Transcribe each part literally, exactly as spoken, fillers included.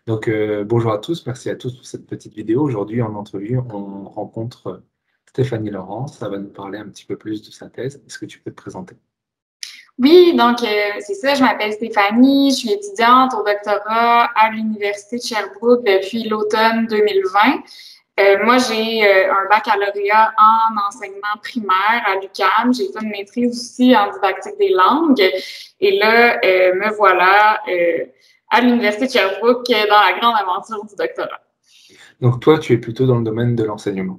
Donc, euh, bonjour à tous, merci à tous pour cette petite vidéo. Aujourd'hui, en entrevue, on rencontre Stéphanie Laurent. Ça va nous parler un petit peu plus de sa thèse. Est-ce que tu peux te présenter? Oui, donc euh, c'est ça, je m'appelle Stéphanie, je suis étudiante au doctorat à l'Université de Sherbrooke depuis l'automne deux mille vingt. Euh, moi, j'ai euh, un baccalauréat en enseignement primaire à l'U Q A M. J'ai fait une maîtrise aussi en didactique des langues. Et là, euh, me voilà euh, à l'Université de Sherbrooke dans la grande aventure du doctorat. Donc, toi, tu es plutôt dans le domaine de l'enseignement.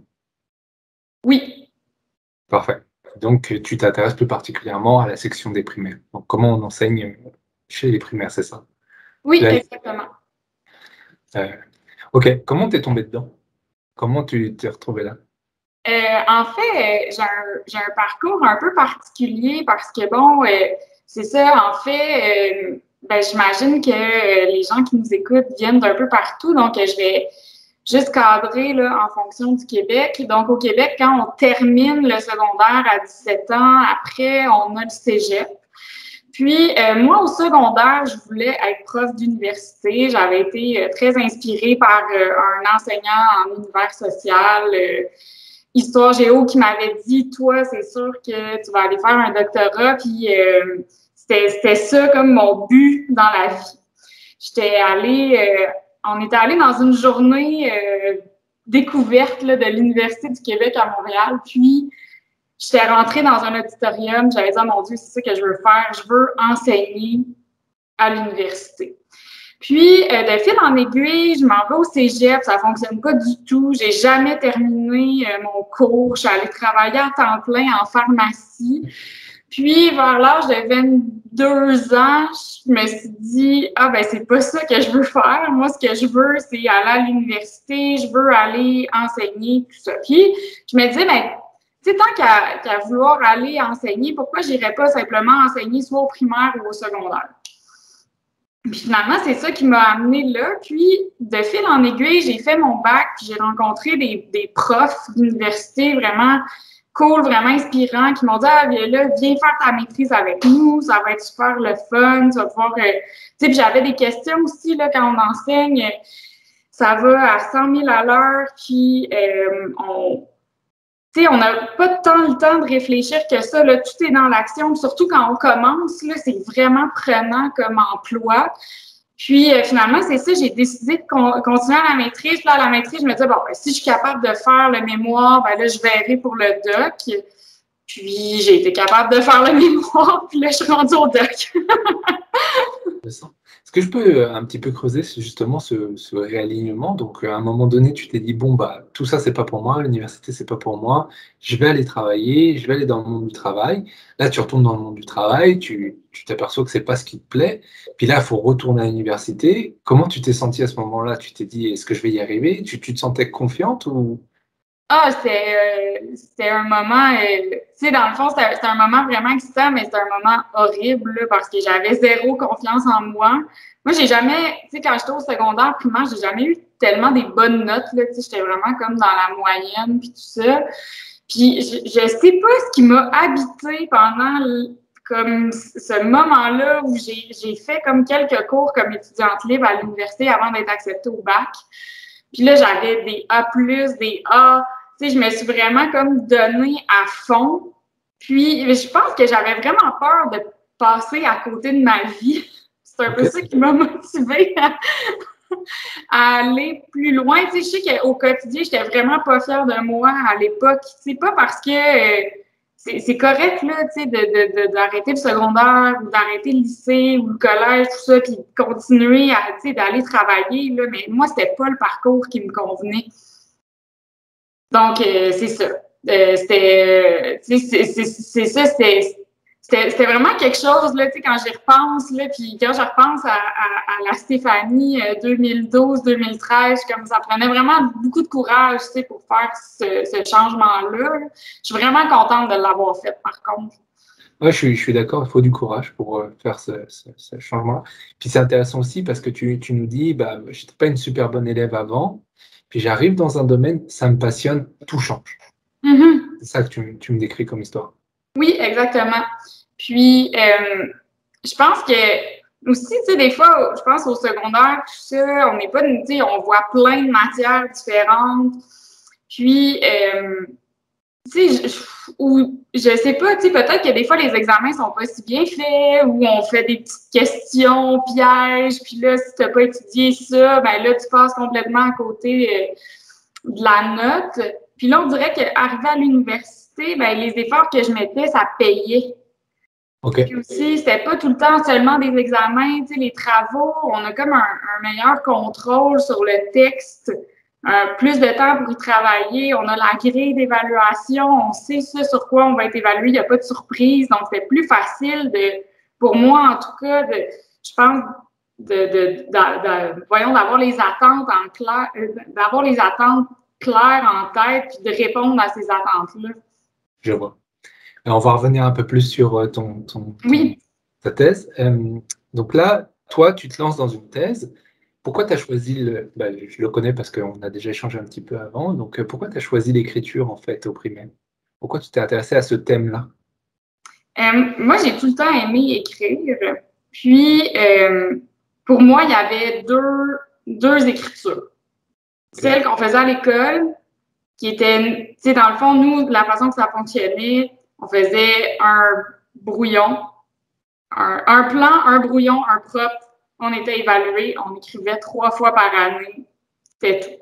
Oui, Parfait. Donc, tu t'intéresses plus particulièrement à la section des primaires. Donc, comment on enseigne chez les primaires, c'est ça? oui, Là, exactement. euh, ok, comment t'es tombé dedans? Comment tu t'es retrouvé là? Euh, en fait, euh, j'ai un, j'ai un parcours un peu particulier parce que, bon, euh, c'est ça, en fait, euh, ben, j'imagine que euh, les gens qui nous écoutent viennent d'un peu partout, donc euh, je vais juste cadrer là, en fonction du Québec. Donc, au Québec, quand on termine le secondaire à dix-sept ans, après, on a le cégep. Puis, euh, moi, au secondaire, je voulais être prof d'université. J'avais été euh, très inspirée par euh, un enseignant en univers social, euh, histoire géo, qui m'avait dit, toi, c'est sûr que tu vas aller faire un doctorat. Puis, euh, c'était, c'était ça comme mon but dans la vie. J'étais allée, euh, on était allé dans une journée euh, découverte là, de l'Université du Québec à Montréal. Puis, j'étais rentrée dans un auditorium. J'avais dit, oh mon Dieu, c'est ça que je veux faire. Je veux enseigner à l'université. Puis, euh, de fil en aiguille, je m'en vais au cégep, ça fonctionne pas du tout. J'ai jamais terminé euh, mon cours. Je suis allée travailler à temps plein en pharmacie. Puis, vers l'âge de vingt-deux ans, je me suis dit, ah ben c'est pas ça que je veux faire. Moi, ce que je veux, c'est aller à l'université, je veux aller enseigner, tout ça. Puis, je me disais, ben, tu sais, tant qu'à qu'à vouloir aller enseigner, pourquoi j'irais pas simplement enseigner soit au primaire ou au secondaire? Puis finalement, c'est ça qui m'a amenée là. Puis, de fil en aiguille, j'ai fait mon bac, puis j'ai rencontré des, des profs d'université vraiment cool, vraiment inspirants, qui m'ont dit, ah, viens là, viens faire ta maîtrise avec nous, ça va être super le fun, tu vas pouvoir... Euh... Tu sais, puis j'avais des questions aussi, là, quand on enseigne, ça va à cent mille à l'heure, puis euh, on... Tu sais, on n'a pas tant le temps de réfléchir que ça, là, tout est dans l'action, surtout quand on commence, là, c'est vraiment prenant comme emploi. Puis euh, finalement, c'est ça, j'ai décidé de con continuer à la maîtrise. Puis là, à la maîtrise, je me disais, bon, ben, si je suis capable de faire le mémoire, ben là, je verrai pour le doc. Puis j'ai été capable de faire le mémoire, puis là, je suis rendue au doc. Est-ce que je peux euh, un petit peu creuser ce- justement ce, ce réalignement? Donc, euh, à un moment donné, tu t'es dit, bon, bah, tout ça, c'est pas pour moi, l'université, c'est pas pour moi, je vais aller travailler, je vais aller dans le monde du travail. Là, tu retournes dans le monde du travail, tu tu t'aperçois que c'est pas ce qui te plaît. Puis là, il faut retourner à l'université. Comment tu t'es sentie à ce moment-là? Tu t'es dit, est-ce que je vais y arriver? Tu, tu te sentais confiante ou... Ah, c'était euh, c'était un moment, euh, tu sais, dans le fond, c'était c'était un moment vraiment excitant, mais c'était un moment horrible là, parce que j'avais zéro confiance en moi. Moi, j'ai jamais, tu sais, quand j'étais au secondaire, primaire, j'ai jamais eu tellement des bonnes notes, là, tu sais, j'étais vraiment comme dans la moyenne, puis tout ça. Puis, je, je sais pas ce qui m'a habité pendant l- comme ce moment-là où j'ai j'ai fait comme quelques cours comme étudiante libre à l'université avant d'être acceptée au bac. Puis là, j'avais des A plus, des A. Tu sais, je me suis vraiment comme donnée à fond. Puis, je pense que j'avais vraiment peur de passer à côté de ma vie. C'est un peu Ok. ça qui m'a motivée à, à aller plus loin. Tu sais, je sais qu'au quotidien, j'étais vraiment pas fière de moi à l'époque. Tu sais, pas parce que euh, c'est c'est correct, là, tu sais, de, de, de, d'arrêter le secondaire ou d'arrêter le lycée ou le collège, tout ça, puis de continuer à, tu sais, d'aller travailler, là. Mais moi, c'était pas le parcours qui me convenait. Donc, euh, c'est ça. Euh, c'était, tu sais, c'est c'est- c'est ça, c'était c'était c'était vraiment quelque chose, là, tu sais, quand j'y repense, là, puis quand je repense à, à, à la Stéphanie euh, deux mille douze deux mille treize, comme ça prenait vraiment beaucoup de courage, tu sais, pour faire ce, ce changement-là. Je suis vraiment contente de l'avoir fait, par contre. Ouais, je suis, je suis d'accord, il faut du courage pour euh, faire ce, ce- ce changement. Puis c'est intéressant aussi parce que tu, tu nous dis, bah, je n'étais pas une super bonne élève avant, puis j'arrive dans un domaine, ça me passionne, tout change. Mhm. C'est ça que tu, tu me décris comme histoire. Oui, exactement. Puis, euh, je pense que aussi, tu sais, des fois, je pense au secondaire, tout ça, on n'est pas, tu sais, on voit plein de matières différentes. Puis, euh, tu sais, je, ou je sais pas, tu sais, peut-être que des fois, les examens sont pas si bien faits, ou on fait des petites questions pièges, puis là, si t'as pas étudié ça, ben là, tu passes complètement à côté euh, de la note. Puis là, on dirait qu'arrivé à l'université, ben les efforts que je mettais, ça payait. OK. Puis aussi, c'était pas tout le temps seulement des examens, tu sais, les travaux, on a comme un, un meilleur contrôle sur le texte. Euh, plus de temps pour y travailler, on a la grille d'évaluation, on sait ce sur quoi on va être évalué, il n'y a pas de surprise, donc c'est plus facile de, pour moi en tout cas, de, je pense, de, de, de, de voyons, d'avoir les attentes en clair, d'avoir les attentes claires en tête, puis de répondre à ces attentes-là. Je vois. Alors, on va revenir un peu plus sur euh, ton, ton, ton, Oui. ta thèse. Euh, donc là, toi, tu te lances dans une thèse. Pourquoi tu as choisi le... Bah, je le connais parce qu'on a déjà échangé un petit peu avant. Donc, euh, pourquoi tu as choisi l'écriture, en fait, au primaire? Pourquoi tu t'es intéressé à ce thème-là? Euh, moi, j'ai tout le temps aimé écrire. Puis, euh, pour moi, il y avait deux, deux écritures. Okay. Celle qu'on faisait à l'école, qui était, tu sais, dans le fond, nous, la façon que ça fonctionnait, on faisait un brouillon, un, un plan, un brouillon, un propre. On était évalué, on écrivait trois fois par année. C'était tout.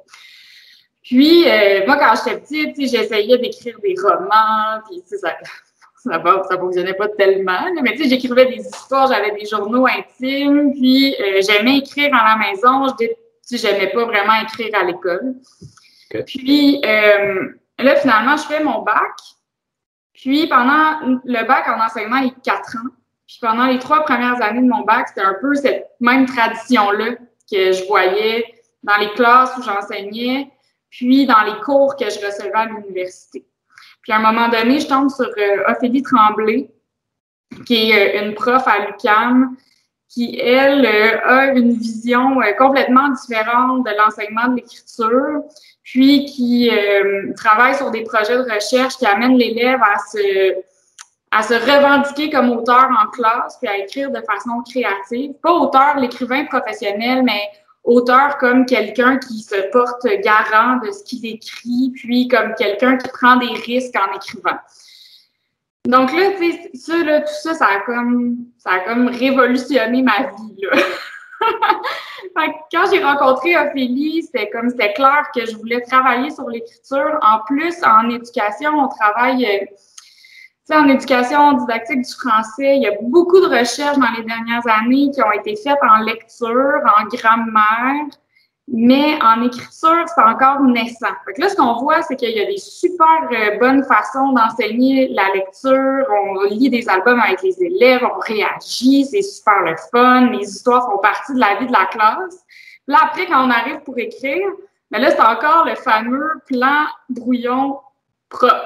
Puis, euh, moi, quand j'étais petite, j'essayais d'écrire des romans, puis ça, ça, ça fonctionnait pas tellement. Là, mais tu sais, j'écrivais des histoires, j'avais des journaux intimes, puis euh, j'aimais écrire à la maison. Je n'aimais pas vraiment écrire à l'école. Okay. Puis, euh, là, finalement, je fais mon bac. Puis, pendant le bac en enseignement, il y a quatre ans. Puis, pendant les trois premières années de mon bac, c'était un peu cette même tradition-là que je voyais dans les classes où j'enseignais, puis dans les cours que je recevais à l'université. Puis, à un moment donné, je tombe sur euh, Ophélie Tremblay, qui est euh, une prof à l'U Q A M, qui, elle, euh, a une vision euh, complètement différente de l'enseignement de l'écriture, puis qui euh, travaille sur des projets de recherche qui amènent l'élève à se, à se revendiquer comme auteur en classe, puis à écrire de façon créative. Pas auteur, l'écrivain professionnel, mais auteur comme quelqu'un qui se porte garant de ce qu'il écrit, puis comme quelqu'un qui prend des risques en écrivant. Donc là, tu sais, ça, là, tout ça, ça a comme, ça a comme révolutionné ma vie, là. Fait que quand j'ai rencontré Ophélie, c'était comme, c'était clair que je voulais travailler sur l'écriture. En plus, en éducation, on travaille, euh, tu sais, en éducation didactique du français, il y a beaucoup de recherches dans les dernières années qui ont été faites en lecture, en grammaire, mais en écriture, c'est encore naissant. Fait que là, ce qu'on voit, c'est qu'il y a des super euh, bonnes façons d'enseigner la lecture. On lit des albums avec les élèves, on réagit, c'est super le fun, les histoires font partie de la vie de la classe. Là, après, quand on arrive pour écrire, ben là, c'est encore le fameux plan brouillon propre,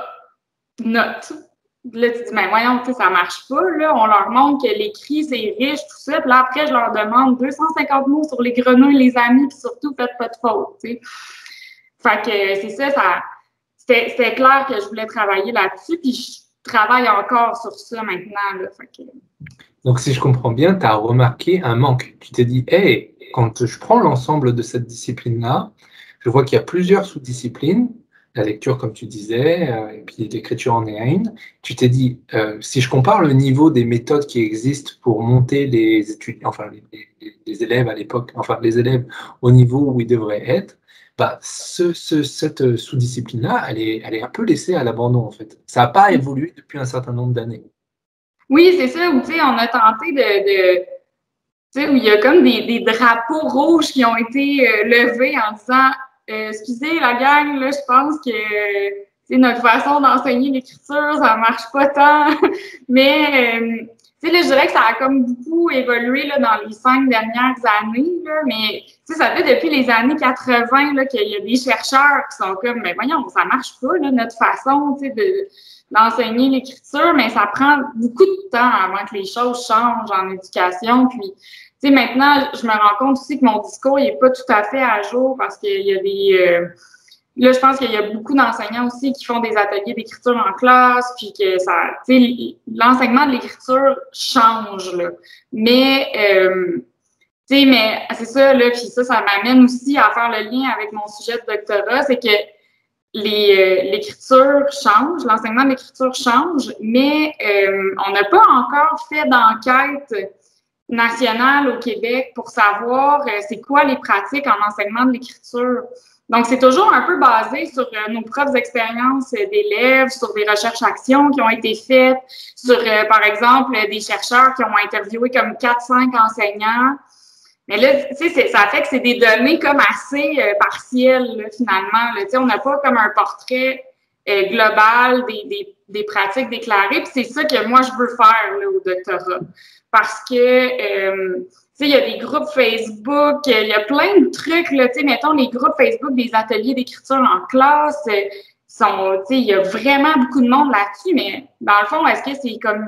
note. Là, tu dis, mais voyons, tu sais, ça marche pas, là. On leur montre que l'écrit, c'est riche, tout ça. Puis là, après, je leur demande deux cent cinquante mots sur les grenouilles, les amis, puis surtout, faites pas de faute, tu sais. Fait que c'est ça, ça c'était, c'était clair que je voulais travailler là-dessus, puis je travaille encore sur ça maintenant, là. Fait que... Donc, si je comprends bien, tu as remarqué un manque. Tu t'es dit, hey, quand je prends l'ensemble de cette discipline-là, je vois qu'il y a plusieurs sous-disciplines, la lecture, comme tu disais, euh, et puis l'écriture en est une. Tu t'es dit, euh, si je compare le niveau des méthodes qui existent pour monter les étudiants, enfin les, les, les élèves à l'époque, enfin les élèves au niveau où ils devraient être, bah, ce, ce, cette sous-discipline-là, elle est, elle est un peu laissée à l'abandon, en fait. Ça n'a pas évolué depuis un certain nombre d'années. Oui, c'est ça, où, tu sais, on a tenté de... de... Tu sais, où il y a comme des, des drapeaux rouges qui ont été euh, levés en disant euh, excusez la gang, là, je pense que c'est notre façon d'enseigner l'écriture, ça marche pas tant. Mais euh, tu sais, là, je dirais que ça a comme beaucoup évolué là, dans les cinq dernières années, là, mais tu sais, ça fait depuis les années quatre-vingts là, qu'il y a des chercheurs qui sont comme mais voyons, ça marche pas, là, notre façon tu sais, de d'enseigner l'écriture, mais ça prend beaucoup de temps avant que les choses changent en éducation. Puis, tu sais, maintenant, je me rends compte aussi que mon discours n'est pas tout à fait à jour parce qu'il y a des, euh, là, je pense qu'il y a beaucoup d'enseignants aussi qui font des ateliers d'écriture en classe, puis que ça, tu sais, l'enseignement de l'écriture change, là. Mais, euh, tu sais, mais c'est ça, là, puis ça, ça m'amène aussi à faire le lien avec mon sujet de doctorat, c'est que l'écriture euh, change, l'enseignement de l'écriture change, mais euh, on n'a pas encore fait d'enquête nationale au Québec pour savoir euh, c'est quoi les pratiques en enseignement de l'écriture. Donc, c'est toujours un peu basé sur euh, nos propres expériences euh, d'élèves, sur des recherches-actions qui ont été faites, sur, euh, par exemple, des chercheurs qui ont interviewé comme quatre cinq enseignants. Mais là, tu sais, ça fait que c'est des données comme assez euh, partielles, là, finalement. Là. Tu sais, on n'a pas comme un portrait euh, global des, des, des pratiques déclarées. Puis c'est ça que moi, je veux faire là, au doctorat. Parce que, euh, tu sais, il y a des groupes Facebook, il y a plein de trucs, là, tu sais, mettons les groupes Facebook des ateliers d'écriture en classe, euh, sont, tu sais, il y a vraiment beaucoup de monde là-dessus, mais dans le fond, est-ce que c'est comme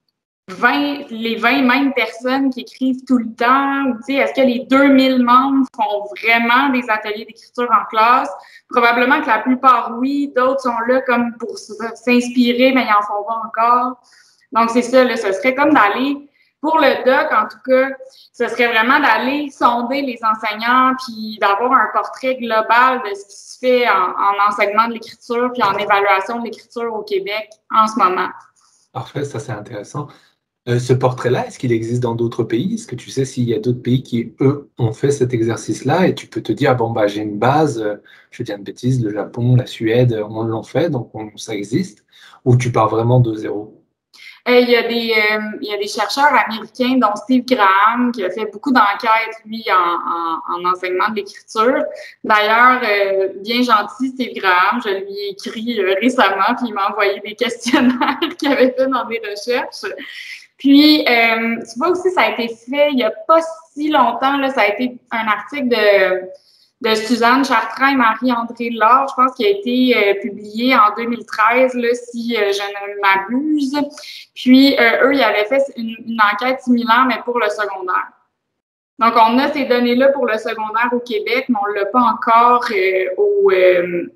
vingt, les vingt mêmes personnes qui écrivent tout le temps, ou tu sais, est-ce que les deux mille membres font vraiment des ateliers d'écriture en classe? Probablement que la plupart, oui, d'autres sont là comme pour s'inspirer, mais ils n'en font pas encore. Donc, c'est ça, là, ce serait comme d'aller pour le doc, en tout cas, ce serait vraiment d'aller sonder les enseignants puis d'avoir un portrait global de ce qui se fait en, en enseignement de l'écriture puis en évaluation de l'écriture au Québec en ce moment. Parfait, ça c'est intéressant. Euh, ce portrait-là, est-ce qu'il existe dans d'autres pays? Est-ce que tu sais s'il y a d'autres pays qui, eux, ont fait cet exercice-là et tu peux te dire, bon, bah, j'ai une base, euh, je vais dire une bêtise, le Japon, la Suède, on l'ont fait, donc on, ça existe, ou tu pars vraiment de zéro? Euh, il, y a des, euh, il y a des chercheurs américains, dont Steve Graham, qui a fait beaucoup d'enquêtes, lui, en, en, en enseignement de l'écriture. D'ailleurs, euh, bien gentil, Steve Graham, je lui ai écrit euh, récemment, puis il m'a envoyé des questionnaires qu'il avait fait dans des recherches. Puis, euh, tu vois aussi, ça a été fait il n'y a pas si longtemps, là, ça a été un article de... de Suzanne Chartrand et Marie-André Laure, je pense, qui a été euh, publié en deux mille treize, là, si euh, je ne m'abuse. Puis, euh, eux, ils avaient fait une, une enquête similaire, mais pour le secondaire. Donc, on a ces données-là pour le secondaire au Québec, mais on ne l'a pas encore euh, au, euh,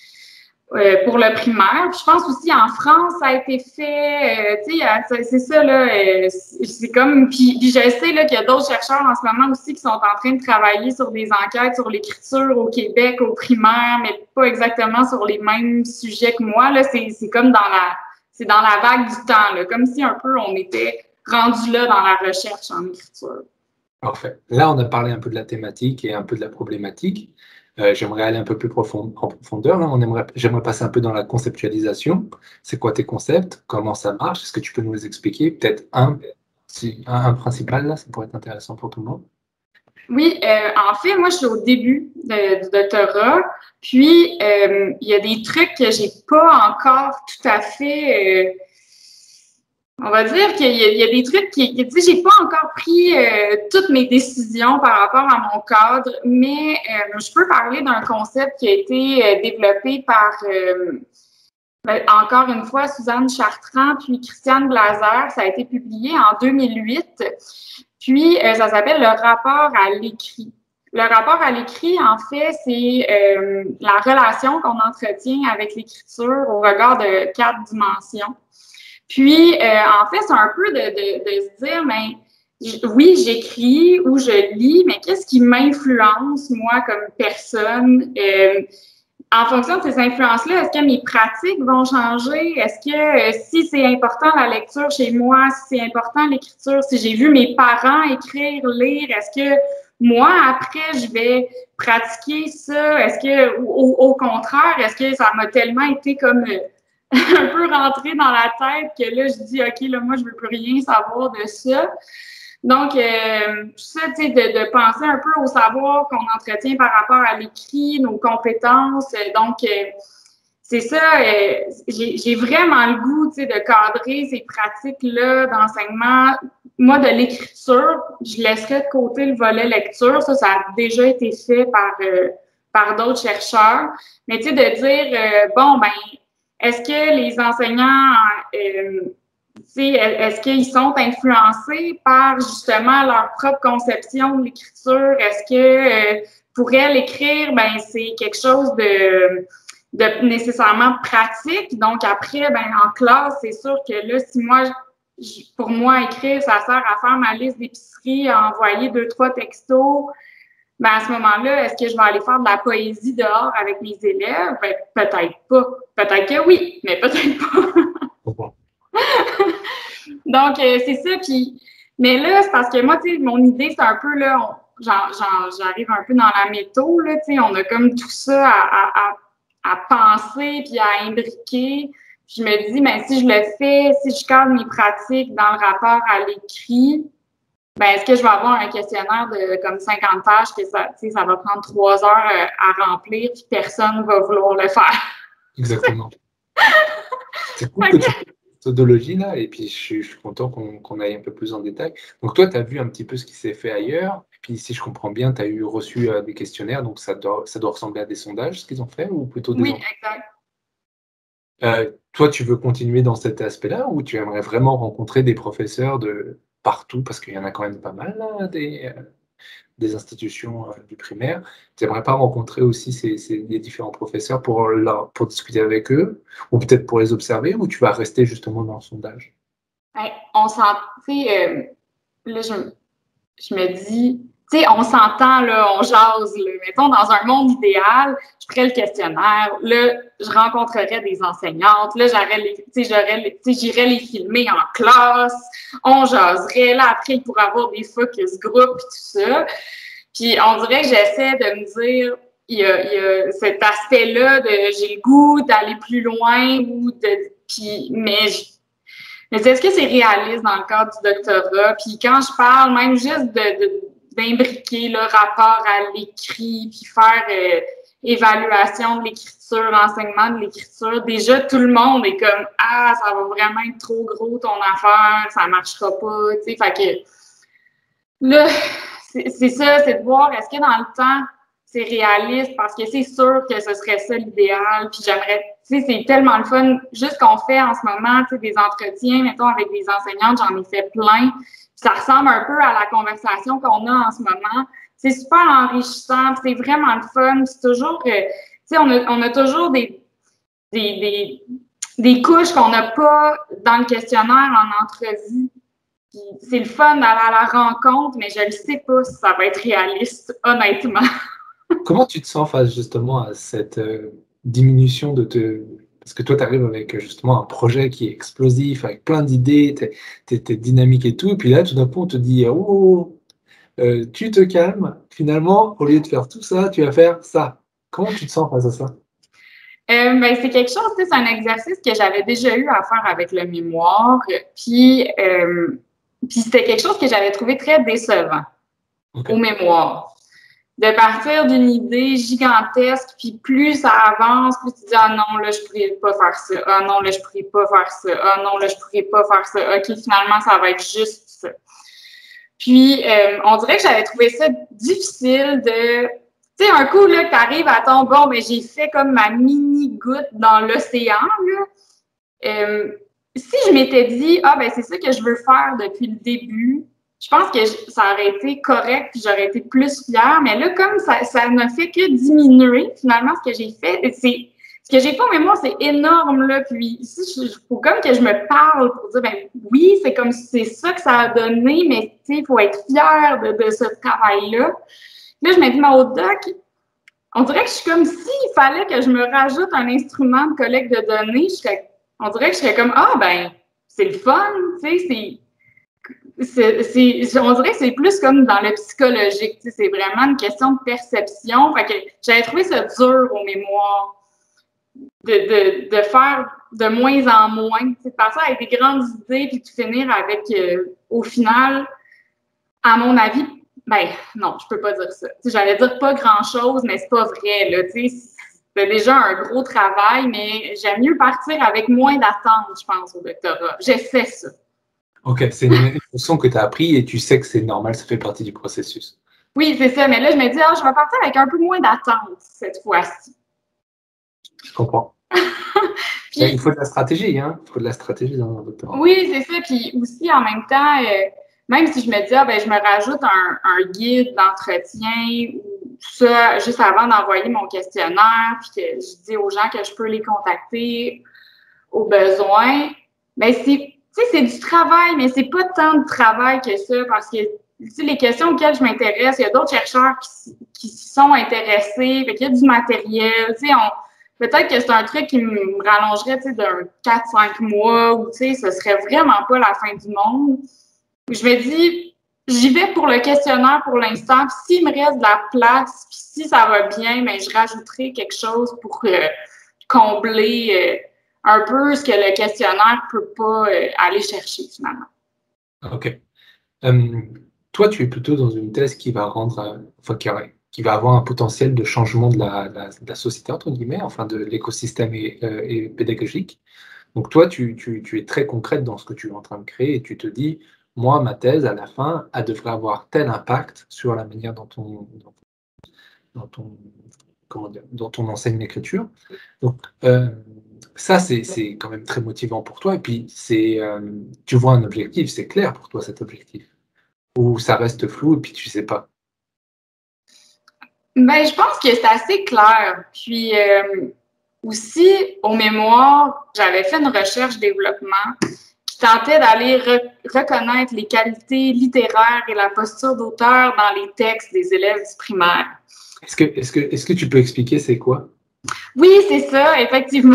euh, pour le primaire. Puis, je pense aussi en France, ça a été fait. Euh, tu sais, c'est ça, là. Euh, c'est comme. Puis, puis je sais là, qu'il y a d'autres chercheurs en ce moment aussi qui sont en train de travailler sur des enquêtes sur l'écriture au Québec, au primaire, mais pas exactement sur les mêmes sujets que moi. Là, c'est, c'est comme dans la. C'est dans la vague du temps, là, comme si un peu on était rendu là dans la recherche en écriture. Parfait. Là, on a parlé un peu de la thématique et un peu de la problématique. Euh, j'aimerais aller un peu plus profond, en profondeur. Là. On aimerait, j'aimerais passer un peu dans la conceptualisation. C'est quoi tes concepts? Comment ça marche? Est-ce que tu peux nous les expliquer? Peut-être un, si, un, un principal, là, ça pourrait être intéressant pour tout le monde. Oui, euh, en fait, moi, je suis au début de, du doctorat. Puis, euh, il y a des trucs que j'ai pas encore tout à fait... Euh, on va dire qu'il y, y a des trucs qui, tu sais, j'ai pas encore pris euh, toutes mes décisions par rapport à mon cadre, mais euh, je peux parler d'un concept qui a été euh, développé par, euh, ben, encore une fois, Suzanne Chartrand puis Christiane Blazer. Ça a été publié en deux mille huit. Puis, euh, ça s'appelle le rapport à l'écrit. Le rapport à l'écrit, en fait, c'est euh, la relation qu'on entretient avec l'écriture au regard de quatre dimensions. Puis, euh, en fait, c'est un peu de, de, de se dire, mais oui, j'écris ou je lis, mais qu'est-ce qui m'influence, moi, comme personne? Euh, en fonction de ces influences-là, est-ce que mes pratiques vont changer? Est-ce que euh, si c'est important la lecture chez moi, si c'est important l'écriture, si j'ai vu mes parents écrire, lire, est-ce que moi, après, je vais pratiquer ça? Est-ce que, au, au contraire, est-ce que ça m'a tellement été comme... Euh, un peu rentré dans la tête que là, je dis, OK, là, moi, je veux plus rien savoir de ça. Donc, euh, ça, tu sais, de, de penser un peu au savoir qu'on entretient par rapport à l'écrit, nos compétences. Donc, euh, c'est ça, euh, j'ai, j'ai vraiment le goût, tu sais, de cadrer ces pratiques-là d'enseignement. Moi, de l'écriture, je laisserais de côté le volet lecture. Ça, ça a déjà été fait par, euh, par d'autres chercheurs. Mais, tu sais, de dire, euh, bon, ben, est-ce que les enseignants, euh, est-ce qu'ils sont influencés par justement leur propre conception de l'écriture? Est-ce que, euh, pour elle, écrire, ben c'est quelque chose de, de nécessairement pratique. Donc, après, ben en classe, c'est sûr que là, si moi, pour moi, écrire, ça sert à faire ma liste d'épicerie, à envoyer deux, trois textos, ben à ce moment-là, est-ce que je vais aller faire de la poésie dehors avec mes élèves? Ben, peut-être pas. Peut-être que oui, mais peut-être pas. Donc, euh, c'est ça. Puis, mais là, c'est parce que moi, tu sais, mon idée, c'est un peu, là, on, genre, genre, j'arrive un peu dans la métaux, là, tu sais, on a comme tout ça à, à, à penser puis à imbriquer. Puis je me dis, ben, si je le fais, si je cadre mes pratiques dans le rapport à l'écrit, ben, est-ce que je vais avoir un questionnaire de comme cinquante pages que ça, tu sais, ça va prendre trois heures euh, à remplir puis personne ne va vouloir le faire? Exactement. C'est cool que tu aies cette méthodologie-là, et puis je suis, je suis content qu'on qu'on aille un peu plus en détail. Donc toi, tu as vu un petit peu ce qui s'est fait ailleurs, et puis si je comprends bien, tu as eu reçu euh, des questionnaires, donc ça doit, ça doit ressembler à des sondages, ce qu'ils ont fait, ou plutôt des Oui, entretiens? exact. Euh, toi, tu veux continuer dans cet aspect-là, ou tu aimerais vraiment rencontrer des professeurs de partout, parce qu'il y en a quand même pas mal, là, des, euh, des institutions euh, du primaire. Tu n'aimerais pas rencontrer aussi ces, ces, les différents professeurs pour, leur, pour discuter avec eux, ou peut-être pour les observer, ou tu vas rester justement dans le sondage? Hey, on s'en, tu sais, euh, là, je, je me dis, tu sais, on s'entend, là, on jase, là. Mettons, dans un monde idéal, je ferais le questionnaire, là, je rencontrerais des enseignantes, là, j'aurais les, tu sais, j'aurais les, tu sais, j'irais les filmer en classe, on jaserait, là, après, il pourrait avoir des focus group et tout ça. Puis, on dirait que j'essaie de me dire, il y a, il y a cet aspect-là de j'ai le goût d'aller plus loin, ou de, puis, mais je, mais est-ce que c'est réaliste dans le cadre du doctorat? Puis quand je parle même juste de, de, d'imbriquer le rapport à l'écrit, puis faire euh, évaluation de l'écriture, enseignement de l'écriture, déjà tout le monde est comme « Ah, ça va vraiment être trop gros ton affaire, ça marchera pas. » Tu sais, fait que là, c'est, c'est ça, c'est de voir est-ce que dans le temps, c'est réaliste, parce que c'est sûr que ce serait ça l'idéal. Puis j'aimerais, tu sais, c'est tellement le fun. Juste qu'on fait en ce moment, tu sais, des entretiens, mettons, avec des enseignantes, j'en ai fait plein. Puis ça ressemble un peu à la conversation qu'on a en ce moment. C'est super enrichissant, c'est vraiment le fun. C'est toujours, euh, tu sais, on a, on a toujours des, des, des, des couches qu'on n'a pas dans le questionnaire en entrevue. Puis c'est le fun d'aller à la rencontre, mais je ne sais pas si ça va être réaliste, honnêtement. Comment tu te sens face justement à cette euh, diminution de te... Parce que toi, tu arrives avec justement un projet qui est explosif, avec plein d'idées, tu es dynamique et tout, et puis là, tout d'un coup, on te dit oh, euh, tu te calmes, finalement, au lieu de faire tout ça, tu vas faire ça. Comment tu te sens face à ça? Euh, ben, c'est quelque chose, c'est un exercice que j'avais déjà eu à faire avec le mémoire, puis, euh, puis c'était quelque chose que j'avais trouvé très décevant Okay. au mémoire. De partir d'une idée gigantesque, puis plus ça avance, plus tu dis « Ah non, là, je ne pourrais pas faire ça. Ah non, là, je ne pourrais pas faire ça. Ah non, là, je ne pourrais pas faire ça. OK, finalement, ça va être juste ça. » Puis, euh, on dirait que j'avais trouvé ça difficile de... Tu sais, un coup, là, que tu arrives à ton « Bon, mais j'ai fait comme ma mini-goutte dans l'océan, là. Euh, » Si je m'étais dit « Ah, ben c'est ça que je veux faire depuis le début », je pense que ça aurait été correct, puis j'aurais été plus fière. Mais là, comme ça, ça ne fait que diminuer, finalement, ce que j'ai fait, c'est... Ce que j'ai fait en mémoire, c'est énorme, là. Puis ici, il faut comme que je me parle pour dire, ben oui, c'est comme c'est ça que ça a donné, mais tu sais, il faut être fier de, de ce travail-là. Là, je me dis, mais au doc, on dirait que je suis comme s'il fallait que je me rajoute un instrument de collecte de données, je serais, on dirait que je serais comme, ah, ben, c'est le fun, tu sais, c'est. C'est, c'est, on dirait que c'est plus comme dans le psychologique, tu sais, c'est vraiment une question de perception. Fait que j'avais trouvé ça dur au mémoire. De, de, de faire de moins en moins, de passer avec des grandes idées puis de finir avec, euh, au final, à mon avis, ben non, je peux pas dire ça. T'sais, j'allais dire pas grand-chose, mais c'est pas vrai. Là, c'est déjà un gros travail, mais j'aime mieux partir avec moins d'attentes, je pense, au doctorat. J'essaie ça. Ok, c'est une leçon que tu as appris et tu sais que c'est normal, ça fait partie du processus. Oui, c'est ça, mais là, je me dis, ah, je vais partir avec un peu moins d'attentes cette fois-ci. Je comprends. Puis, il faut de la stratégie, hein? Il faut de la stratégie dans un doctorat. Oui, c'est ça. Puis aussi, en même temps, euh, même si je me dis, ah, ben, je me rajoute un, un guide d'entretien ou tout ça juste avant d'envoyer mon questionnaire, puis que je dis aux gens que je peux les contacter au besoin, ben, c'est, tu sais, c'est du travail, mais c'est pas tant de travail que ça, parce que, tu sais, les questions auxquelles je m'intéresse, il y a d'autres chercheurs qui, qui sont intéressés, fait qu'il y a du matériel, tu sais, on peut-être que c'est un truc qui me rallongerait, tu sais, d'un quatre cinq mois ou, tu sais, ce serait vraiment pas la fin du monde. Je me dis, j'y vais pour le questionnaire pour l'instant, puis s'il me reste de la place, puis si ça va bien, bien, je rajouterai quelque chose pour euh, combler euh, un peu ce que le questionnaire peut pas euh, aller chercher, finalement. OK. Um, toi, tu es plutôt dans une thèse qui va rendre, euh, enfin, qui, qui va avoir un potentiel de changement de la, la, de la société, entre guillemets, enfin, de l'écosystème et, euh, et pédagogique. Donc, toi, tu, tu, tu es très concrète dans ce que tu es en train de créer et tu te dis, moi, ma thèse, à la fin, elle devrait avoir tel impact sur la manière dont on, dont, dont on, comment dire, dont on enseigne l'écriture. Donc, euh, ça, c'est quand même très motivant pour toi. Et puis, c'est, euh, tu vois un objectif, c'est clair pour toi, cet objectif. Ou ça reste flou et puis tu sais pas? Ben, je pense que c'est assez clair. Puis euh, aussi, au mémoire, j'avais fait une recherche-développement qui tentait d'aller re reconnaître les qualités littéraires et la posture d'auteur dans les textes des élèves du primaire. Est-ce que, est-ce que, est-ce que tu peux expliquer c'est quoi? Oui, c'est ça, effectivement.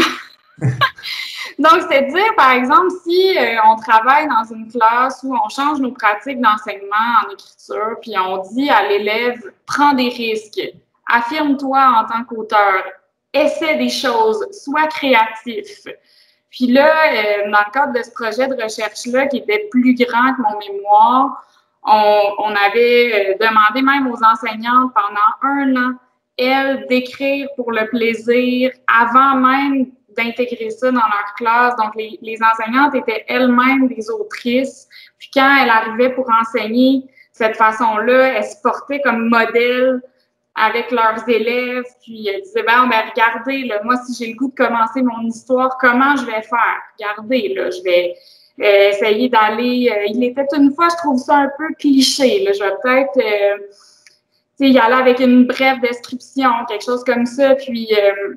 Donc, c'est-à-dire, par exemple, si euh, on travaille dans une classe où on change nos pratiques d'enseignement en écriture, puis on dit à l'élève, prends des risques, affirme-toi en tant qu'auteur, essaie des choses, sois créatif. Puis là, euh, dans le cadre de ce projet de recherche-là, qui était plus grand que mon mémoire, on, on avait euh, demandé même aux enseignantes pendant un an, elles, d'écrire pour le plaisir avant même d'intégrer ça dans leur classe. Donc, les, les enseignantes étaient elles-mêmes des autrices. Puis quand elles arrivaient pour enseigner de cette façon-là, elles se portaient comme modèle avec leurs élèves. Puis elles disaient, ben, ben regardez, là, moi, si j'ai le goût de commencer mon histoire, comment je vais faire? Regardez, là, je vais euh, essayer d'aller... Euh, il était une fois, je trouve ça un peu cliché. Là, je vais peut-être... Euh, y aller avec une brève description, quelque chose comme ça. Puis... Euh,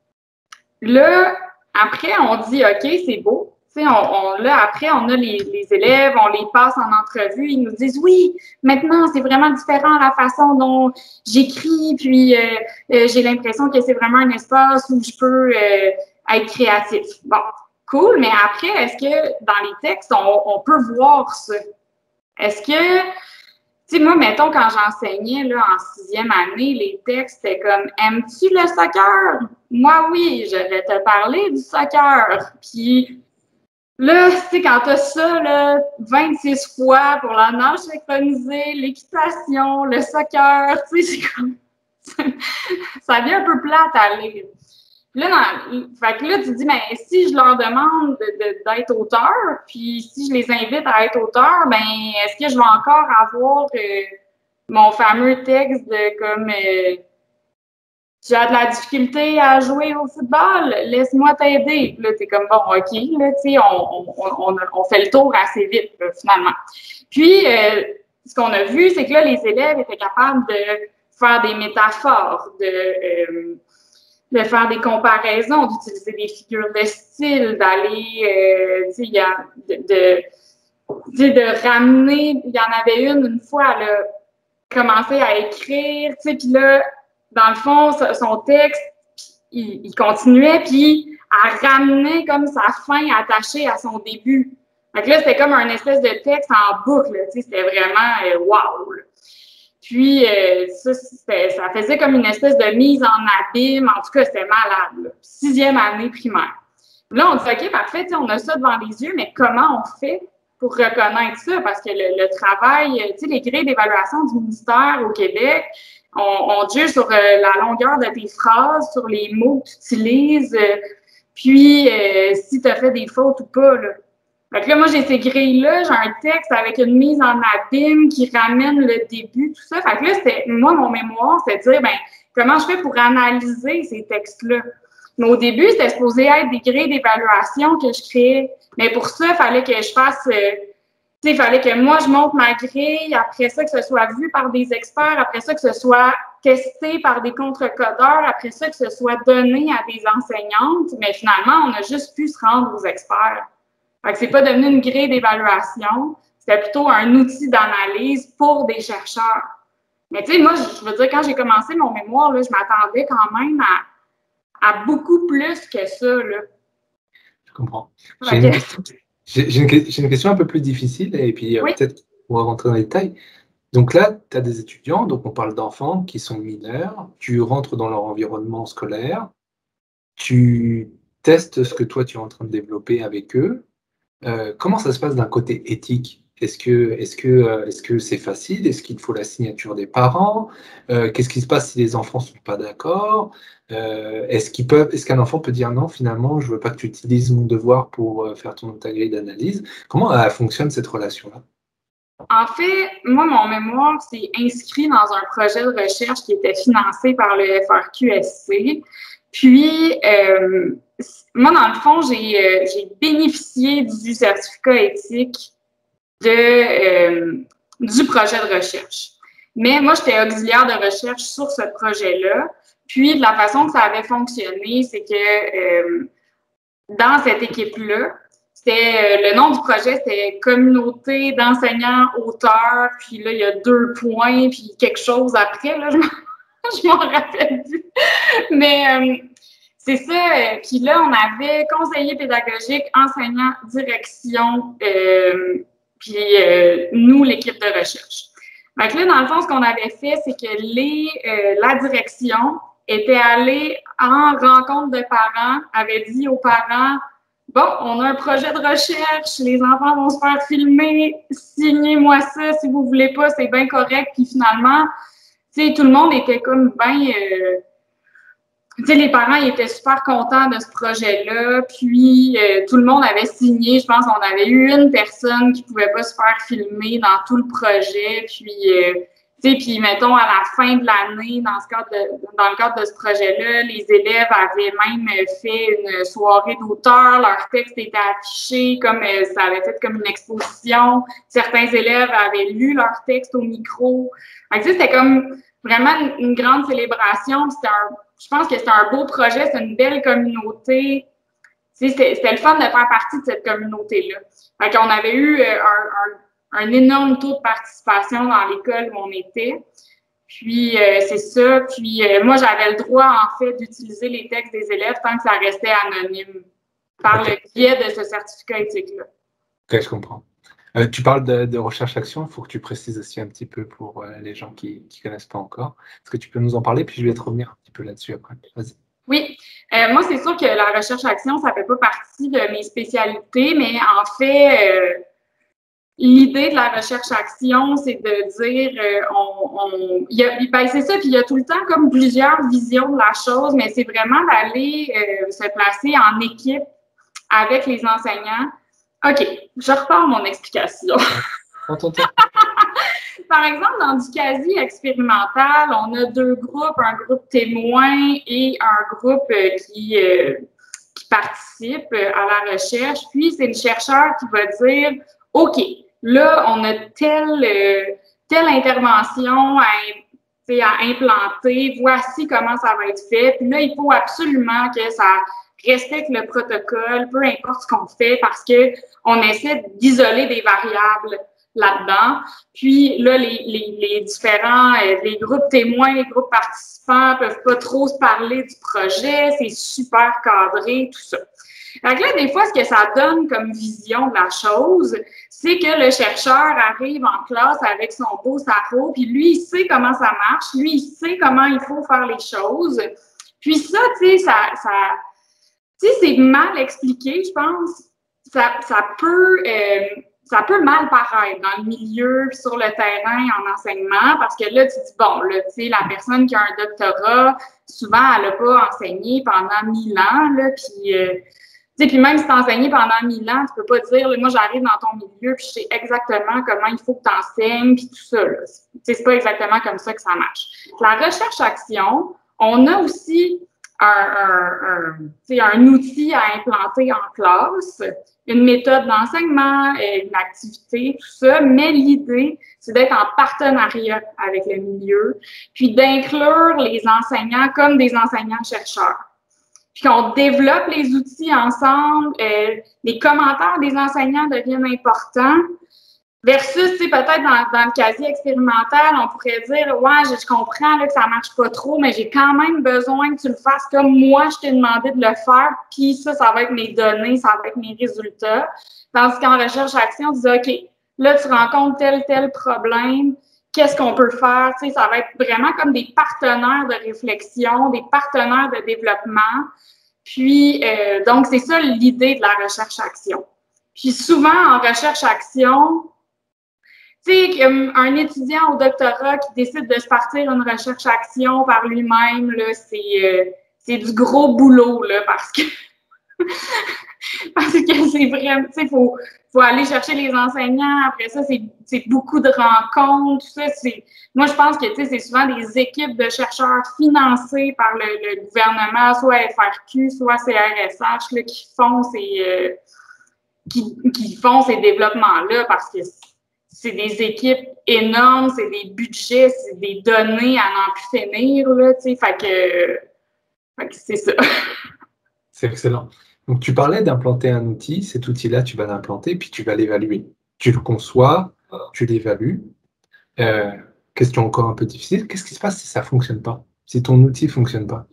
Là, après, on dit, OK, c'est beau. On, on, là, après, on a les, les élèves, on les passe en entrevue, ils nous disent, oui, maintenant, c'est vraiment différent la façon dont j'écris, puis euh, euh, j'ai l'impression que c'est vraiment un espace où je peux euh, être créatif. Bon, cool, mais après, est-ce que dans les textes, on, on peut voir ça? Est-ce que... Tu sais, moi, mettons, quand j'enseignais là, en sixième année, les textes, c'était comme « Aimes-tu le soccer? » Moi, oui, je vais te parler du soccer. Puis là, tu sais, quand t'as ça, là, vingt-six fois pour la nage synchronisée, l'équitation, le soccer, tu sais, c'est comme... ça devient un peu plate à lire. Là, dans, fait que là, tu te dis, mais si je leur demande d'être de, de, auteur, puis si je les invite à être auteur, ben est-ce que je vais encore avoir euh, mon fameux texte de comme euh, j'ai de la difficulté à jouer au football, laisse-moi t'aider. Là, t'es comme bon, ok, là, tu sais, on, on, on, on fait le tour assez vite, là, finalement. Puis, euh, ce qu'on a vu, c'est que là, les élèves étaient capables de faire des métaphores, de euh, de faire des comparaisons, d'utiliser des figures de style, d'aller, euh, tu sais, de, de, de ramener, il y en avait une, une fois, elle a commencé à écrire, tu sais, puis là, dans le fond, son texte, il, il continuait, puis elle ramenait comme sa fin attachée à son début. Donc là, c'était comme un espèce de texte en boucle, tu sais, c'était vraiment euh, wow! Là. Puis, euh, ça, ça faisait comme une espèce de mise en abîme. En tout cas, c'était malade. Là. Sixième année primaire. Là, on dit, OK, parfait, on a ça devant les yeux, mais comment on fait pour reconnaître ça? Parce que le, le travail, tu sais, les grilles d'évaluation du ministère au Québec, on, on juge sur euh, la longueur de tes phrases, sur les mots que tu utilises, euh, puis euh, si tu as fait des fautes ou pas, là. Fait que là, moi, j'ai ces grilles-là, j'ai un texte avec une mise en abîme qui ramène le début, tout ça. Fait que là, c'était, moi, mon mémoire, c'était de dire, ben, comment je fais pour analyser ces textes-là? Mais au début, c'était supposé être des grilles d'évaluation que je créais. Mais pour ça, il fallait que je fasse, euh, sais, il fallait que moi, je monte ma grille, après ça, que ce soit vu par des experts, après ça, que ce soit testé par des contre-codeurs, après ça, que ce soit donné à des enseignantes. Mais finalement, on a juste pu se rendre aux experts. Fait que c'est pas devenu une grille d'évaluation, c'était plutôt un outil d'analyse pour des chercheurs. Mais tu sais, moi, je veux dire, quand j'ai commencé mon mémoire, là, je m'attendais quand même à, à beaucoup plus que ça, là. Je comprends. J'ai une, question, j'ai une, j'ai une question un peu plus difficile, et puis euh, oui. peut-être on va rentrer dans les détails. Donc là, tu as des étudiants, donc on parle d'enfants qui sont mineurs, tu rentres dans leur environnement scolaire, tu testes ce que toi tu es en train de développer avec eux. Euh, comment ça se passe d'un côté éthique? Est-ce que est-ce que euh, est-ce que c'est facile? Est-ce qu'il faut la signature des parents? euh, Qu'est-ce qui se passe si les enfants sont pas d'accord? euh, Est-ce qu'ils peuvent est-ce qu'un enfant peut dire non, finalement, je veux pas que tu utilises mon devoir pour euh, faire ton ta grille d'analyse? Comment euh, fonctionne cette relation-là? En fait, moi, mon mémoire s'est inscrit dans un projet de recherche qui était financé par le F R Q S C. Puis, euh, moi, dans le fond, j'ai euh, j'ai bénéficié du certificat éthique de, euh, du projet de recherche. Mais moi, j'étais auxiliaire de recherche sur ce projet-là. Puis, de la façon que ça avait fonctionné, c'est que euh, dans cette équipe-là, c'était, euh, le nom du projet, c'était Communauté d'enseignants auteurs. Puis là, il y a deux points, puis quelque chose après. Là, je m'en rappelle plus. Mais euh, c'est ça. Puis là, on avait conseiller pédagogique, enseignant, direction, euh, puis euh, nous, l'équipe de recherche. Donc là, dans le fond, ce qu'on avait fait, c'est que les, euh, la direction était allée en rencontre de parents, avait dit aux parents, bon, on a un projet de recherche, les enfants vont se faire filmer, signez-moi ça, si vous voulez pas, c'est bien correct. Puis finalement, tu sais, tout le monde était comme bien... Euh, tu sais, les parents ils étaient super contents de ce projet-là, puis euh, tout le monde avait signé. Je pense qu'on avait eu une personne qui pouvait pas se faire filmer dans tout le projet, puis... Euh, tu sais, puis mettons, à la fin de l'année, dans, ce cadre de, dans le cadre de ce projet-là, les élèves avaient même fait une soirée d'auteur, leur texte était affiché, comme euh, ça avait fait comme une exposition. Certains élèves avaient lu leur texte au micro. Donc, c'était comme vraiment une, une grande célébration. C'était un, je pense que c'était un beau projet, c'est une belle communauté. C'était, c'était le fun de faire partie de cette communauté-là. Fait qu'on avait eu euh, un, un un énorme taux de participation dans l'école où on était. Puis, euh, c'est ça. Puis, euh, moi, j'avais le droit, en fait, d'utiliser les textes des élèves tant que ça restait anonyme par okay. le biais de ce certificat éthique-là. OK, je comprends. Euh, tu parles de, de recherche-action. Il faut que tu précises aussi un petit peu pour euh, les gens qui ne connaissent pas encore. Est-ce que tu peux nous en parler? Puis, je vais te revenir un petit peu là-dessus après. Vas-y. Oui. Euh, moi, c'est sûr que la recherche-action, ça ne fait pas partie de mes spécialités, mais en fait... Euh, l'idée de la recherche-action, c'est de dire, euh, on, on, y a, ben c'est ça, puis il y a tout le temps comme plusieurs visions de la chose, mais c'est vraiment d'aller euh, se placer en équipe avec les enseignants. OK, je repars mon explication. Par exemple, dans du quasi-expérimental, on a deux groupes, un groupe témoin et un groupe euh, qui, euh, qui participe à la recherche. Puis, c'est le chercheur qui va dire, OK, là, on a telle, euh, telle intervention à, à implanter, voici comment ça va être fait. Puis là, il faut absolument que ça respecte le protocole, peu importe ce qu'on fait, parce qu'on essaie d'isoler des variables là-dedans. Puis là, les, les, les différents, euh, les groupes témoins, les groupes participants peuvent pas trop se parler du projet, c'est super cadré, tout ça. Donc là, des fois, ce que ça donne comme vision de la chose, c'est que le chercheur arrive en classe avec son beau sarrau, puis lui, il sait comment ça marche, lui, il sait comment il faut faire les choses. Puis ça, tu sais, ça, ça tu sais, c'est mal expliqué, je pense. Ça, ça peut... Euh, ça peut mal paraître dans le milieu, sur le terrain, en enseignement, parce que là, tu dis, bon, là, tu sais, la personne qui a un doctorat, souvent, elle n'a pas enseigné pendant mille ans, là, puis, euh, tu sais, puis même si tu as enseigné pendant mille ans, tu peux pas dire, là, moi, j'arrive dans ton milieu, puis je sais exactement comment il faut que tu enseignes, puis tout ça, là. Tu sais, c'est pas exactement comme ça que ça marche. La recherche-action, on a aussi un, un, un, un outil à implanter en classe, une méthode d'enseignement, une activité, tout ça, mais l'idée, c'est d'être en partenariat avec le milieu, puis d'inclure les enseignants comme des enseignants-chercheurs. Puis qu'on développe les outils ensemble, euh, les commentaires des enseignants deviennent importants, versus, tu sais, peut-être dans, dans le casier expérimental, on pourrait dire, ouais, je, je comprends là, que ça marche pas trop, mais j'ai quand même besoin que tu le fasses comme moi, je t'ai demandé de le faire, puis ça, ça va être mes données, ça va être mes résultats. Tandis qu'en recherche-action, on dit, OK, là, tu rencontres tel, tel problème, qu'est-ce qu'on peut faire? Tu sais, ça va être vraiment comme des partenaires de réflexion, des partenaires de développement. Puis, euh, donc, c'est ça l'idée de la recherche-action. Puis souvent, en recherche-action, tu sais, un étudiant au doctorat qui décide de se partir une recherche-action par lui-même, là, c'est, euh, c'est du gros boulot, là, parce que parce que c'est vraiment, tu sais, il faut, faut aller chercher les enseignants. Après ça, c'est, c'est beaucoup de rencontres, tout ça. C'est, moi, je pense que, tu sais, c'est souvent des équipes de chercheurs financées par le, le gouvernement, soit F R Q, soit C R S H, là, qui font ces, euh, qui, qui font ces développements-là, parce que c'est des équipes énormes, c'est des budgets, c'est des données à n'en plus finir, là, tu sais, fait que, fait que c'est ça. C'est excellent. Donc, tu parlais d'implanter un outil. Cet outil-là, tu vas l'implanter, puis tu vas l'évaluer. Tu le conçois, tu l'évalues. Euh, question encore un peu difficile. Qu'est-ce qui se passe si ça ne fonctionne pas? Si ton outil ne fonctionne pas?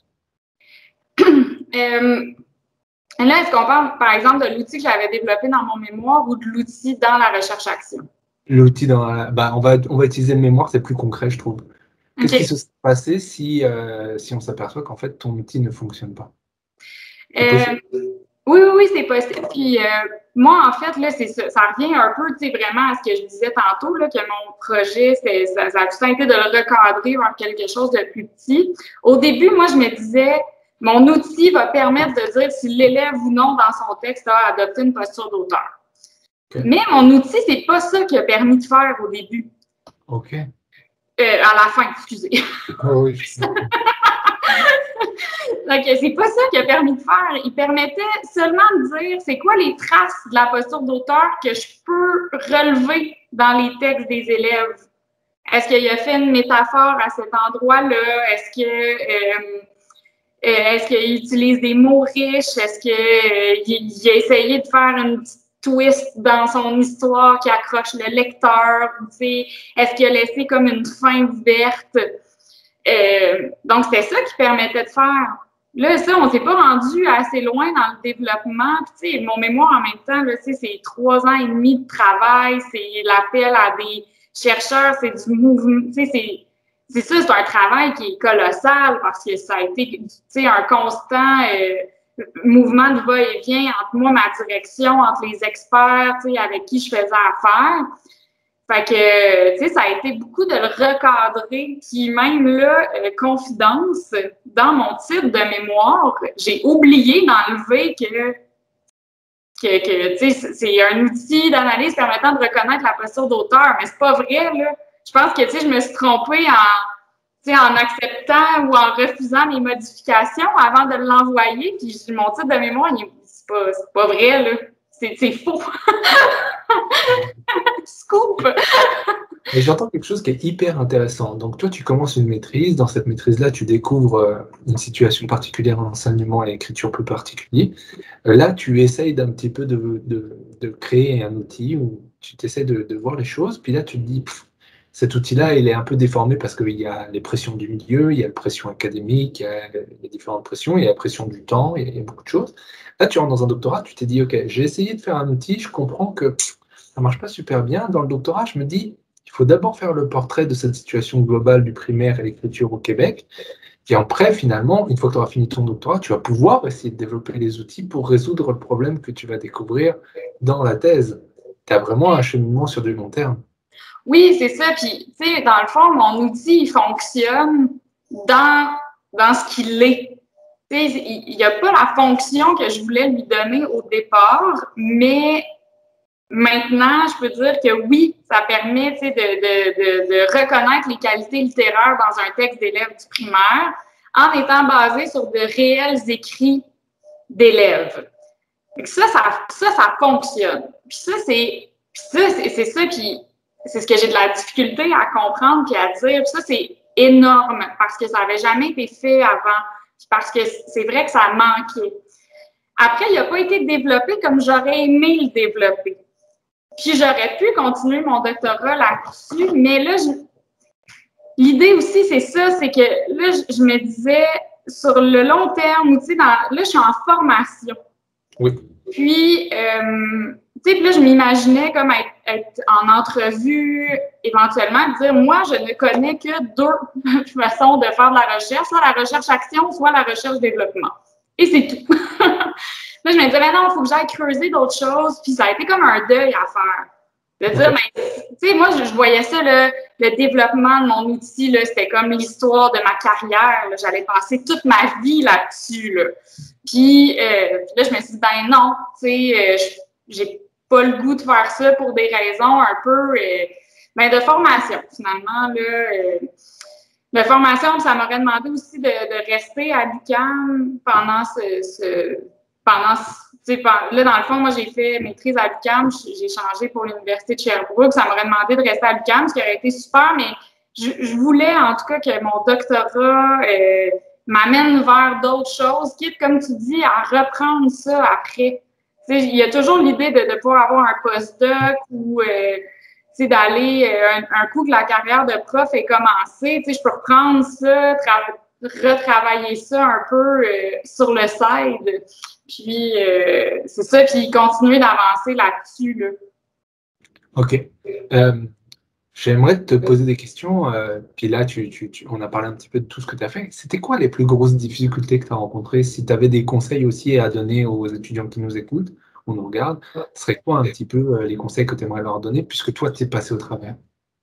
euh, là, est-ce qu'on parle, par exemple, de l'outil que j'avais développé dans mon mémoire ou de l'outil dans la recherche-action? L'outil dans la... bah, on, va, on va utiliser le mémoire, c'est plus concret, je trouve. Qu'est-ce Okay. qui se serait passé si, euh, si on s'aperçoit qu'en fait, ton outil ne fonctionne pas? Euh, oui, oui, oui, c'est possible. Puis euh, moi, en fait, là, c'est ça, ça revient un peu, tu sais, vraiment à ce que je disais tantôt, là, que mon projet, c'est, ça, ça a tout été de le recadrer vers quelque chose de plus petit. Au début, moi, je me disais, mon outil va permettre de dire si l'élève ou non dans son texte a adopté une posture d'auteur. Okay. Mais mon outil, c'est pas ça qui a permis de faire au début. OK. Euh, à la fin, excusez. Oh, oui. Donc, c'est pas ça qu'il a permis de faire. Il permettait seulement de dire c'est quoi les traces de la posture d'auteur que je peux relever dans les textes des élèves. Est-ce qu'il a fait une métaphore à cet endroit-là? Est-ce que euh, est-ce qu'il utilise des mots riches? Est-ce qu'il euh, a essayé de faire une petite twist dans son histoire qui accroche le lecteur? Est-ce qu'il a laissé comme une fin ouverte? Euh, donc, c'était ça qui permettait de faire. Là, ça, on ne s'est pas rendu assez loin dans le développement. Puis, tu sais, mon mémoire, en même temps, là, c'est trois ans et demi de travail, c'est l'appel à des chercheurs, c'est du mouvement. Tu sais, c'est, c'est ça, c'est un travail qui est colossal parce que ça a été, tu sais, un constant euh, mouvement de va-et-vient entre moi, ma direction, entre les experts, tu sais, avec qui je faisais affaire. Fait que, tu sais, ça a été beaucoup de le recadrer. Puis même là, euh, confidence, dans mon titre de mémoire, j'ai oublié d'enlever que, que, que tu sais, c'est un outil d'analyse permettant de reconnaître la posture d'auteur. Mais c'est pas vrai, là. Je pense que, tu sais, je me suis trompée en, tu sais, en acceptant ou en refusant les modifications avant de l'envoyer. Puis mon titre de mémoire, c'est pas, c'est pas vrai, là. C'est, c'est faux. Scoop! Et j'entends quelque chose qui est hyper intéressant. Donc, toi, tu commences une maîtrise. Dans cette maîtrise-là, tu découvres euh, une situation particulière en enseignement et écriture plus particulier. Euh, là, tu essayes d'un petit peu de, de, de créer un outil où tu t'essaies de, de voir les choses. Puis là, tu te dis, pff, cet outil-là, il est un peu déformé parce qu'il y a les pressions du milieu, il y a la pression académique, il y a les différentes pressions, il y a la pression du temps, il y a, il y a beaucoup de choses. Là, tu rentres dans un doctorat, tu t'es dit, OK, j'ai essayé de faire un outil, je comprends que pff, ça ne marche pas super bien. Dans le doctorat, je me dis, il faut d'abord faire le portrait de cette situation globale du primaire et l'écriture au Québec. Et après, finalement, une fois que tu auras fini ton doctorat, tu vas pouvoir essayer de développer les outils pour résoudre le problème que tu vas découvrir dans la thèse. Tu as vraiment un cheminement sur du long terme. Oui, c'est ça. Puis, tu sais, dans le fond, mon outil, il fonctionne dans, dans ce qu'il est. Tu sais, il n'y a pas la fonction que je voulais lui donner au départ, mais maintenant, je peux dire que oui, ça permet de, de, de, de reconnaître les qualités littéraires dans un texte d'élève du primaire en étant basé sur de réels écrits d'élèves. Ça, ça, ça, ça fonctionne. Puis ça, c'est ça, c'est, c'est ça, puis c'est ce que j'ai de la difficulté à comprendre puis à dire. Puis ça, c'est énorme parce que ça n'avait jamais été fait avant. Puis parce que c'est vrai que ça manquait. Après, il n'a pas été développé comme j'aurais aimé le développer. Puis j'aurais pu continuer mon doctorat là-dessus, mais là, je... l'idée aussi, c'est ça, c'est que là, je, je me disais, sur le long terme, tu sais, dans... là, je suis en formation. Oui. Puis, euh, tu sais, là, je m'imaginais comme être, être en entrevue, éventuellement, dire, moi, je ne connais que deux façons de faire de la recherche, soit la recherche-action, soit la recherche-développement. Et c'est tout. Là, je me disais, mais non, il faut que j'aille creuser d'autres choses. Puis ça a été comme un deuil à faire. De dire, mais, tu sais, moi, je, je voyais ça, là, le développement de mon outil, là, c'était comme l'histoire de ma carrière. Là. J'allais passer toute ma vie là-dessus. Là. Puis, euh, puis là, je me suis dit, ben non, tu sais, euh, j'ai pas le goût de faire ça pour des raisons un peu euh, ben, de formation, finalement. Là, euh, de formation, ça m'aurait demandé aussi de, de rester à l'U Q A M pendant ce. ce pendant, là, dans le fond, moi, j'ai fait maîtrise à l'U Q A M, j'ai changé pour l'Université de Sherbrooke. Ça m'aurait demandé de rester à l'U Q A M, ce qui aurait été super, mais je, je voulais en tout cas que mon doctorat euh, m'amène vers d'autres choses, quitte, comme tu dis, à reprendre ça après. T'sais, il y a toujours l'idée de, de pouvoir avoir un postdoc ou euh, d'aller euh, un, un coup que la carrière de prof est commencée, je peux reprendre ça, retravailler ça un peu euh, sur le side. Puis, euh, c'est ça, puis continuer d'avancer là-dessus. Là. OK. Euh, J'aimerais te poser des questions. Euh, puis là, tu, tu, tu, on a parlé un petit peu de tout ce que tu as fait. C'était quoi les plus grosses difficultés que tu as rencontrées? Si tu avais des conseils aussi à donner aux étudiants qui nous écoutent ou nous regardent, ce serait quoi un petit peu euh, les conseils que tu aimerais leur donner puisque toi, tu es passé au travers?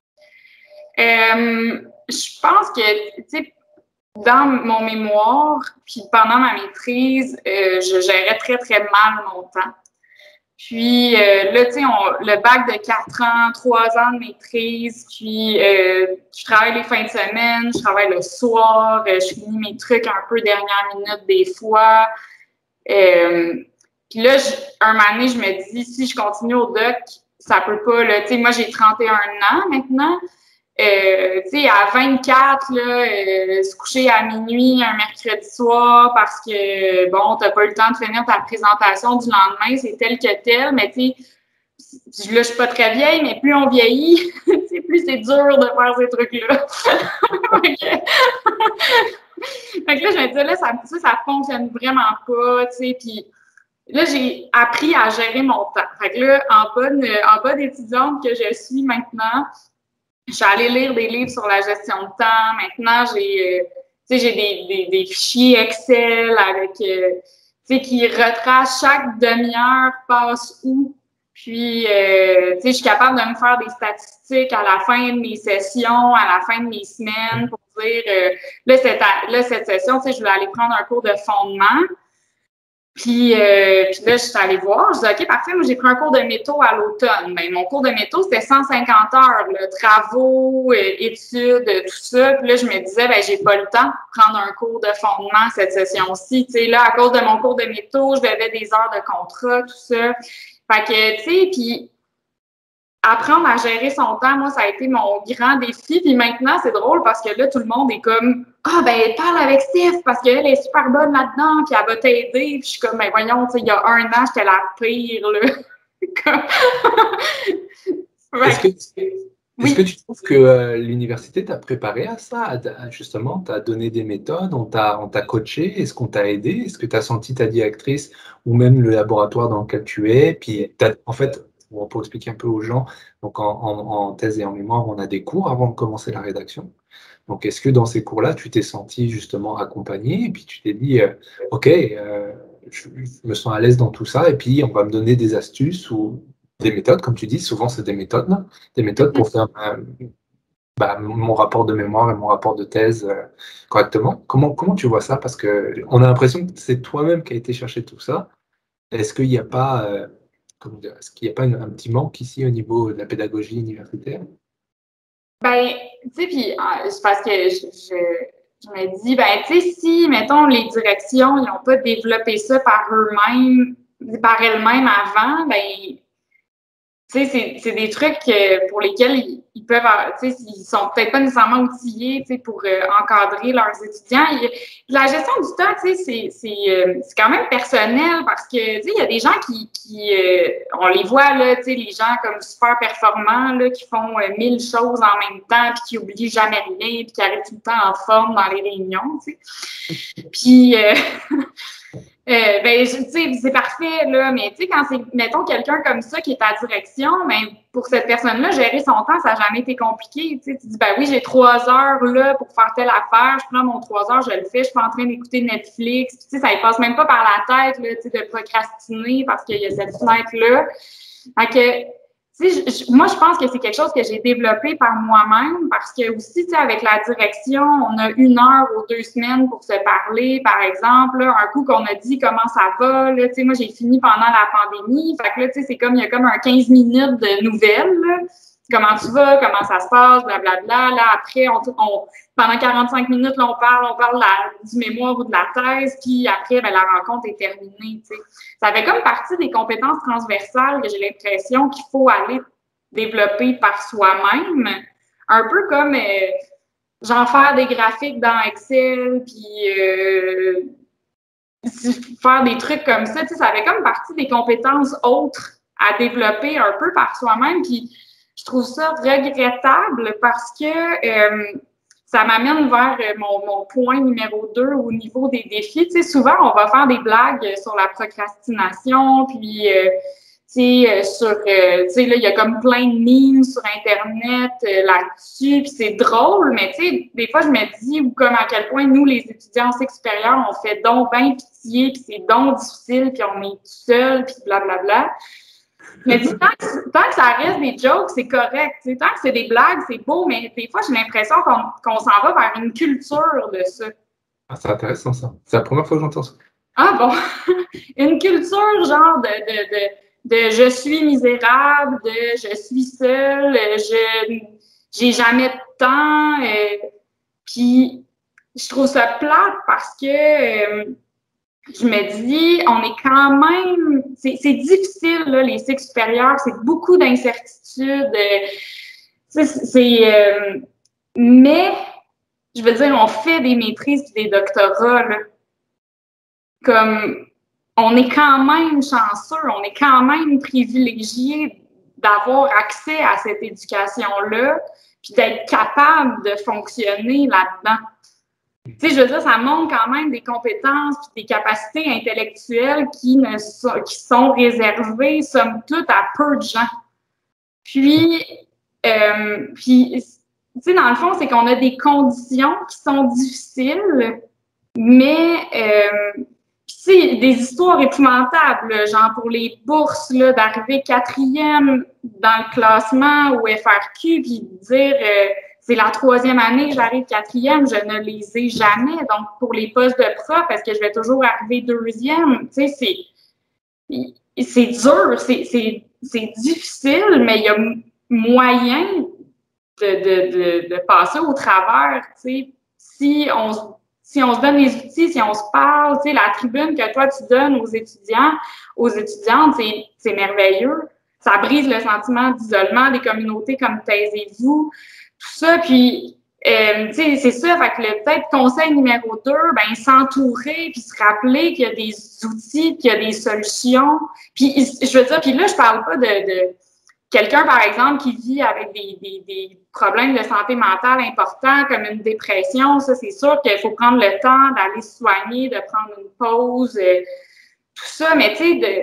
Euh, je pense que, tu sais, dans mon mémoire, puis pendant ma maîtrise, euh, je gérais très, très mal mon temps. Puis euh, là, tu sais, le bac de quatre ans, trois ans de maîtrise, puis euh, je travaille les fins de semaine, je travaille le soir, euh, je finis mes trucs un peu dernière minute des fois. Euh, puis là, je, un moment donné, je me dis, si je continue au doc, ça peut pas, là, tu sais, moi, j'ai trente et un ans maintenant. Euh, tu sais, à vingt-quatre, là, euh, se coucher à minuit un mercredi soir parce que, bon, t'as pas eu le temps de finir ta présentation du lendemain, c'est tel que tel, mais tu sais, là, je suis pas très vieille, mais plus on vieillit, plus c'est dur de faire ces trucs-là. Fait que là, je me disais, là, ça, ça, ça fonctionne vraiment pas, tu sais, puis là, j'ai appris à gérer mon temps. Fait que là, en bonne, en bonne étudiante que je suis maintenant, je suis allée lire des livres sur la gestion de temps. Maintenant, j'ai, euh, tu sais, j'ai des, des, des fichiers Excel avec, euh, tu sais, qui retracent chaque demi-heure passe où. Puis, euh, tu sais, je suis capable de me faire des statistiques à la fin de mes sessions, à la fin de mes semaines pour dire, euh, là, cette, là, cette session, tu sais, je voulais aller prendre un cours de fondement. Puis, euh, puis là, je suis allée voir. Je dis, OK, parfait, moi, j'ai pris un cours de métaux à l'automne. Ben, mon cours de métaux, c'était cent cinquante heures, là, travaux, euh, études, tout ça. Puis là, je me disais, ben, j'ai pas le temps de prendre un cours de fondement cette session-ci. Tu sais, là, à cause de mon cours de métaux, je devais des heures de contrat, tout ça. Fait que, tu sais, puis apprendre à gérer son temps, moi, ça a été mon grand défi. Puis maintenant, c'est drôle parce que là, tout le monde est comme « Ah, ben, parle avec Steph parce qu'elle est super bonne là-dedans, puis elle va t'aider. » Puis je suis comme « Ben, voyons, tu sais, il y a un an, j'étais la pire, là. » Est-ce que, est-ce oui. que tu trouves que euh, l'université t'a préparé à ça, à, justement, t'as donné des méthodes, on t'a, on t'a coaché, est-ce qu'on t'a aidé? Est-ce que tu as senti ta directrice ou même le laboratoire dans lequel tu es? Puis, en fait, bon, pour expliquer un peu aux gens, donc en, en, en thèse et en mémoire, on a des cours avant de commencer la rédaction. Donc, est-ce que dans ces cours-là, tu t'es senti justement accompagné et puis tu t'es dit, euh, OK, euh, je, je me sens à l'aise dans tout ça et puis on va me donner des astuces ou des méthodes, comme tu dis, souvent c'est des méthodes, là, des méthodes pour faire euh, bah, mon rapport de mémoire et mon rapport de thèse euh, correctement. Comment, comment tu vois ça? Parce qu'on a l'impression que c'est toi-même qui as été chercher tout ça. Est-ce qu'il n'y a pas... Euh, Comment dire, est-ce qu'il n'y a pas une, un petit manque ici au niveau de la pédagogie universitaire? Ben, tu sais, puis c'est parce que je, je, je me dis, ben, tu sais, si, mettons, les directions, ils n'ont pas développé ça par eux-mêmes, par elles-mêmes avant, ben, tu sais, c'est des trucs pour lesquels ils, ils peuvent, tu sais, ils sont peut-être pas nécessairement outillés, tu sais, pour euh, encadrer leurs étudiants. Et, la gestion du temps, tu sais, c'est euh, quand même personnel parce que, tu sais, il y a des gens qui, qui euh, on les voit, là, tu sais, les gens comme super performants, là, qui font euh, mille choses en même temps, puis qui oublient jamais rien, puis qui arrivent tout le temps en forme dans les réunions, tu sais. Puis, euh, Euh, ben, tu sais, c'est parfait, là, mais tu sais, quand c'est, mettons, quelqu'un comme ça qui est à direction, ben, pour cette personne-là, gérer son temps, ça n'a jamais été compliqué, tu sais. Tu dis, ben oui, j'ai trois heures, là, pour faire telle affaire, je prends mon trois heures, je le fais, je suis pas en train d'écouter Netflix, tu sais, ça ne passe même pas par la tête, là, tu sais, de procrastiner parce qu'il y a cette fenêtre-là. Fait que, tu sais, je, moi, je pense que c'est quelque chose que j'ai développé par moi-même parce que aussi, tu sais, avec la direction, on a une heure ou deux semaines pour se parler, par exemple. Là, un coup qu'on a dit comment ça va, là, tu sais, moi, j'ai fini pendant la pandémie. Fait que là, tu sais, c'est comme, il y a comme un quinze minutes de nouvelles, là. Comment tu vas, comment ça se passe, blablabla. Là, après, on, on, pendant quarante-cinq minutes, là, on parle, on parle la, du mémoire ou de la thèse, puis après, ben, la rencontre est terminée. Tu sais. Ça fait comme partie des compétences transversales que j'ai l'impression qu'il faut aller développer par soi-même. Un peu comme euh, genre faire des graphiques dans Excel, puis euh, faire des trucs comme ça. Tu sais, ça fait comme partie des compétences autres à développer un peu par soi-même. Puis je trouve ça regrettable parce que euh, ça m'amène vers mon, mon point numéro deux au niveau des défis. Tu sais, souvent, on va faire des blagues sur la procrastination, puis, euh, tu sais, sur, euh, tu sais, là, il y a comme plein de memes sur Internet euh, là-dessus, puis c'est drôle, mais tu sais, des fois, je me dis, ou comme à quel point nous, les étudiants en cycle supérieur, on fait donc bien pitié, puis c'est donc difficile, puis on est tout seul, puis blablabla. Mais tant que, tant que ça reste des jokes, c'est correct. T'sais. Tant que c'est des blagues, c'est beau, mais des fois, j'ai l'impression qu'on qu'on s'en va vers une culture de ça. Ah, c'est intéressant, ça. C'est la première fois que j'entends ça. Ah bon? Une culture genre de, de, de, de je suis misérable, de je suis seule, je j'ai jamais de temps. Euh, Puis, je trouve ça plate parce que... Euh, je me dis, on est quand même, c'est difficile, là, les cycles supérieurs, c'est beaucoup d'incertitudes. Euh, c'est, euh, mais, je veux dire, on fait des maîtrises et des doctorats, là, comme, on est quand même chanceux, on est quand même privilégié d'avoir accès à cette éducation-là, puis d'être capable de fonctionner là-dedans. Tu sais, je veux dire, ça montre quand même des compétences et des capacités intellectuelles qui, ne sont, qui sont réservées, somme toute, à peu de gens. Puis, euh, puis tu sais, dans le fond, c'est qu'on a des conditions qui sont difficiles, mais, euh, tu sais, des histoires épouvantables, genre pour les bourses, d'arriver quatrième dans le classement ou F R Q, puis dire... Euh, c'est la troisième année que j'arrive quatrième, je ne les ai jamais. Donc, pour les postes de prof, est-ce que je vais toujours arriver deuxième? Tu sais, c'est, c'est dur, c'est, c'est, c'est difficile, mais il y a moyen de, de, de, de passer au travers, tu sais. Si on, si on se donne les outils, si on se parle, tu sais, la tribune que toi, tu donnes aux étudiants, aux étudiantes, c'est, c'est merveilleux. Ça brise le sentiment d'isolement des communautés comme Taisez-vous. Tout ça, puis, euh, tu sais, c'est ça, fait que le peut-être conseil numéro deux, ben s'entourer, puis se rappeler qu'il y a des outils, qu'il y a des solutions. Puis, je veux dire, puis là, je parle pas de, de quelqu'un, par exemple, qui vit avec des, des, des problèmes de santé mentale importants, comme une dépression. Ça, c'est sûr qu'il faut prendre le temps d'aller se soigner, de prendre une pause, euh, tout ça, mais tu sais, de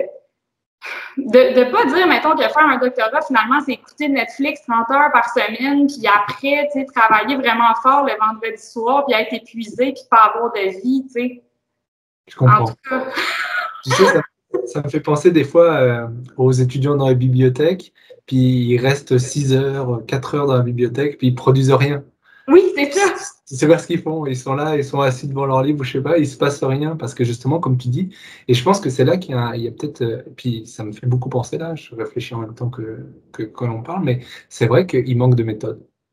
De ne pas dire, mettons, que faire un doctorat, finalement, c'est écouter Netflix trente heures par semaine, puis après, tu sais, travailler vraiment fort le vendredi soir, puis être épuisé, puis pas avoir de vie, tu sais. Je comprends. En tout cas. Tu sais, ça, ça me fait penser des fois euh, aux étudiants dans la bibliothèque, puis ils restent six heures, quatre heures dans la bibliothèque, puis ils produisent rien. Oui, c'est ça. C'est pas ce qu'ils font. Ils sont là, ils sont assis devant leur livre, je sais pas, il se passe rien parce que justement, comme tu dis, et je pense que c'est là qu'il y a, il y a peut-être, euh, puis ça me fait beaucoup penser là, je réfléchis en même temps que, que, que l'on parle, mais c'est vrai qu'il manque de méthode.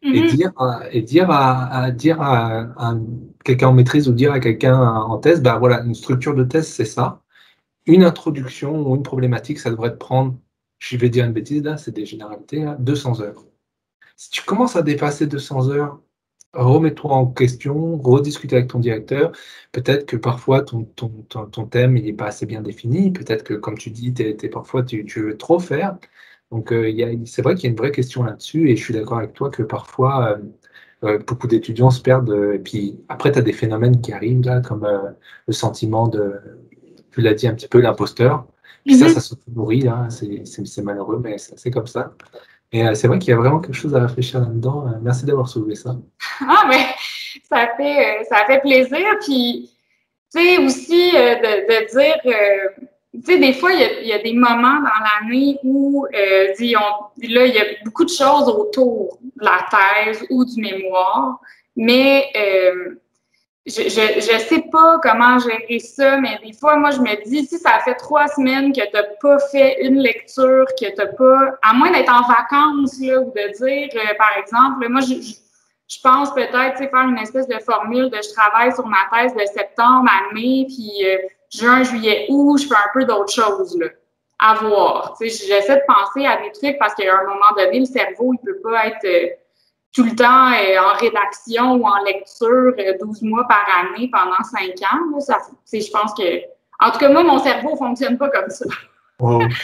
et Mhm. dire, à, et dire à, à dire à, à quelqu'un en maîtrise ou dire à quelqu'un en thèse, bah voilà, une structure de thèse, c'est ça. Une introduction ou une problématique, ça devrait te prendre, je vais dire une bêtise là, c'est des généralités, là, deux cents heures. Si tu commences à dépasser deux cents heures, remets-toi en question, rediscute avec ton directeur. Peut-être que parfois ton, ton, ton, ton thème il n'est pas assez bien défini. Peut-être que, comme tu dis, t'es, t'es- parfois tu, tu veux trop faire. Donc, euh, il y a, c'est vrai qu'il y a une vraie question là-dessus. Et je suis d'accord avec toi que parfois, euh, euh, beaucoup d'étudiants se perdent. euh, et puis après, tu as des phénomènes qui arrivent là, comme euh, le sentiment de, tu l'as dit un petit peu, l'imposteur. Puis ça, Mhm. ça se nourrit, là. C'est c'est- c'est malheureux, mais c'est c'est comme ça. Et euh, c'est vrai qu'il y a vraiment quelque chose à réfléchir là-dedans. Euh, merci d'avoir soulevé ça. Ah, mais ça fait, euh, ça fait plaisir. Puis, tu sais, aussi euh, de, de dire, euh, tu sais, des fois, il y, a, il y a des moments dans l'année où, euh, dis, on- là, il y a beaucoup de choses autour de la thèse ou du mémoire, mais euh, je, je, je sais pas comment gérer ça, mais des fois, moi, je me dis, si ça fait trois semaines que t'as pas fait une lecture, que t'as pas, à moins d'être en vacances, là, ou de dire, euh, par exemple, là, moi, je, je, je pense peut-être, tu sais, faire une espèce de formule de je travaille sur ma thèse de septembre à mai, puis euh, juin, juillet, août, je fais un peu d'autres choses, là, à voir. Tu sais, j'essaie de penser à des trucs parce qu'à un moment donné, le cerveau, il peut pas être euh, tout le temps euh, en rédaction ou en lecture euh, douze mois par année pendant cinq ans. Là, ça, je pense que. En tout cas, moi, mon cerveau ne fonctionne pas comme ça. Wow.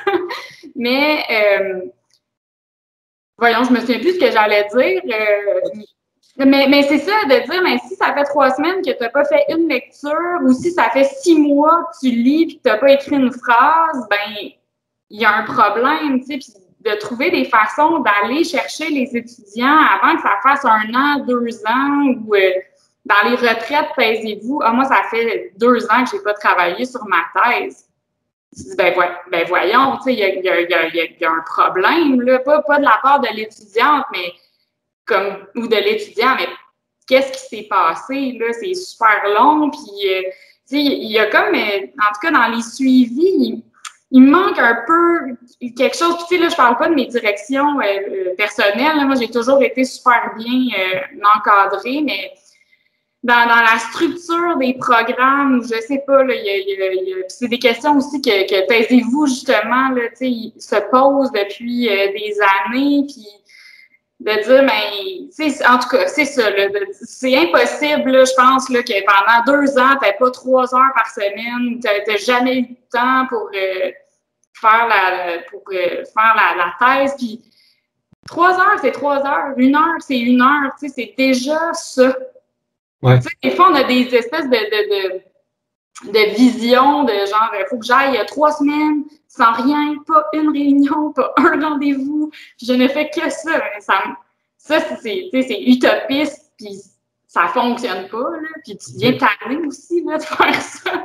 Mais, euh, voyons, je me souviens plus ce que j'allais dire. Euh, mais mais c'est ça, de dire, mais si ça fait trois semaines que tu n'as pas fait une lecture ou si ça fait six mois que tu lis et que tu n'as pas écrit une phrase, ben il y a un problème, tu sais, puis de trouver des façons d'aller chercher les étudiants avant que ça fasse un an, deux ans, ou euh, dans les retraites, taisez-vous. Ah, moi, ça fait deux ans que j'ai pas travaillé sur ma thèse. Tu dis, ben, ben voyons, tu sais, il y a, y, a, y, a, y a un problème, là, pas, pas de la part de l'étudiante, mais comme, ou de l'étudiant, mais qu'est-ce qui s'est passé, là? C'est super long, puis, euh, tu sais, il y a comme, euh, en tout cas, dans les suivis, il, il me manque un peu quelque chose. Puis, tu sais, là, je parle pas de mes directions euh, euh, personnelles. Là. Moi, j'ai toujours été super bien euh, encadrée, mais dans, dans la structure des programmes, je sais pas, là, y a, y a, y a, c'est des questions aussi que, que taisez-vous, justement, là, tu sais, ils se posent depuis euh, des années, puis de dire, mais, tu sais, en tout cas, c'est ça, là, c'est impossible, là, je pense, là, que pendant deux ans, tu n'as pas trois heures par semaine, tu n'as jamais eu le temps pour euh, faire la, pour, euh, faire la, la thèse, puis trois heures, c'est trois heures, une heure, c'est une heure, tu sais, c'est déjà ça. Ouais. Tu sais, des fois, on a des espèces de, de, de, de visions de genre, il faut que j'aille trois semaines sans rien, pas une réunion, pas un rendez-vous, je ne fais que ça. Ça, ça c'est, c'est utopiste, puis ça fonctionne pas, là, puis tu viens tanner aussi là, de faire ça.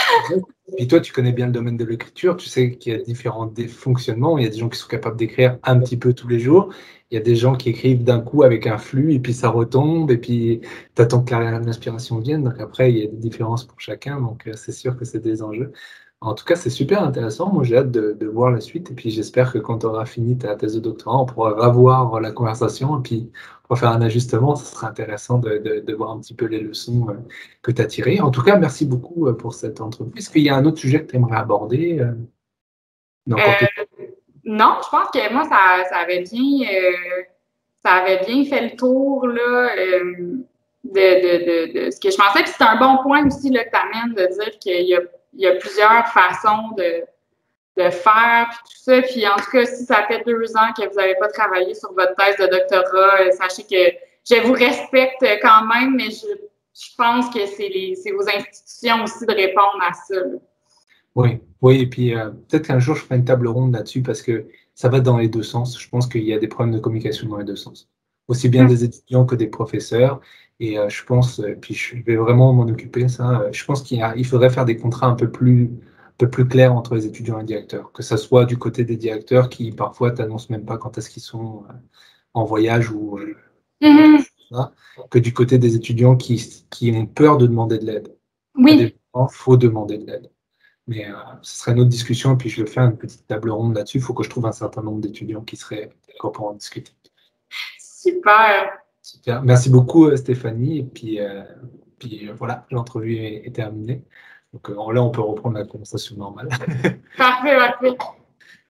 Puis toi, tu connais bien le domaine de l'écriture, tu sais qu'il y a différents fonctionnements. Il y a des gens qui sont capables d'écrire un petit peu tous les jours. Il y a des gens qui écrivent d'un coup avec un flux et puis ça retombe et puis tu attends que l'inspiration vienne. Donc après, il y a des différences pour chacun. Donc euh, c'est sûr que c'est des enjeux. En tout cas, c'est super intéressant. Moi, j'ai hâte de, de voir la suite. Et puis j'espère que quand tu auras fini ta thèse de doctorat, on pourra revoir la conversation et puis on pourra faire un ajustement. Ce sera intéressant de, de, de voir un petit peu les leçons euh, que tu as tirées. En tout cas, merci beaucoup euh, pour cette entreprise. Est-ce qu'il y a un autre sujet que tu aimerais aborder euh, n'importe Euh, non, je pense que moi, ça, ça avait bien euh, ça avait bien fait le tour là, euh, de, de, de, de ce que je pensais. Puis c'est un bon point aussi là, que tu amènes de dire qu'il y a, il y a plusieurs façons de, de faire, puis tout ça. Puis en tout cas, si ça fait deux ans que vous n'avez pas travaillé sur votre thèse de doctorat, euh, sachez que je vous respecte quand même, mais je, je pense que c'est, les, c'est vos institutions aussi de répondre à ça. Là. Oui, oui, et puis euh, peut-être qu'un jour je ferai une table ronde là-dessus parce que ça va dans les deux sens. Je pense qu'il y a des problèmes de communication dans les deux sens, aussi bien des étudiants que des professeurs. Et euh, je pense, euh, puis je vais vraiment m'en occuper, ça. euh, je pense qu'il y a- il faudrait faire des contrats un peu plus, un peu plus clairs entre les étudiants et les directeurs, que ça soit du côté des directeurs qui parfois t'annoncent même pas quand est-ce qu'ils sont euh, en voyage ou euh, autre Mm-hmm. chose, hein, que du côté des étudiants qui, qui ont peur de demander de l'aide. À des Oui. moments, il faut demander de l'aide. Mais euh, ce serait une autre discussion, et puis je vais faire une petite table ronde là-dessus. Il faut que je trouve un certain nombre d'étudiants qui seraient d'accord pour en discuter. Super. Super. Merci beaucoup, euh, Stéphanie. Et puis, euh, puis euh, voilà, l'entrevue est, est terminée. Donc euh, là, on peut reprendre la conversation normale. Parfait, parfait.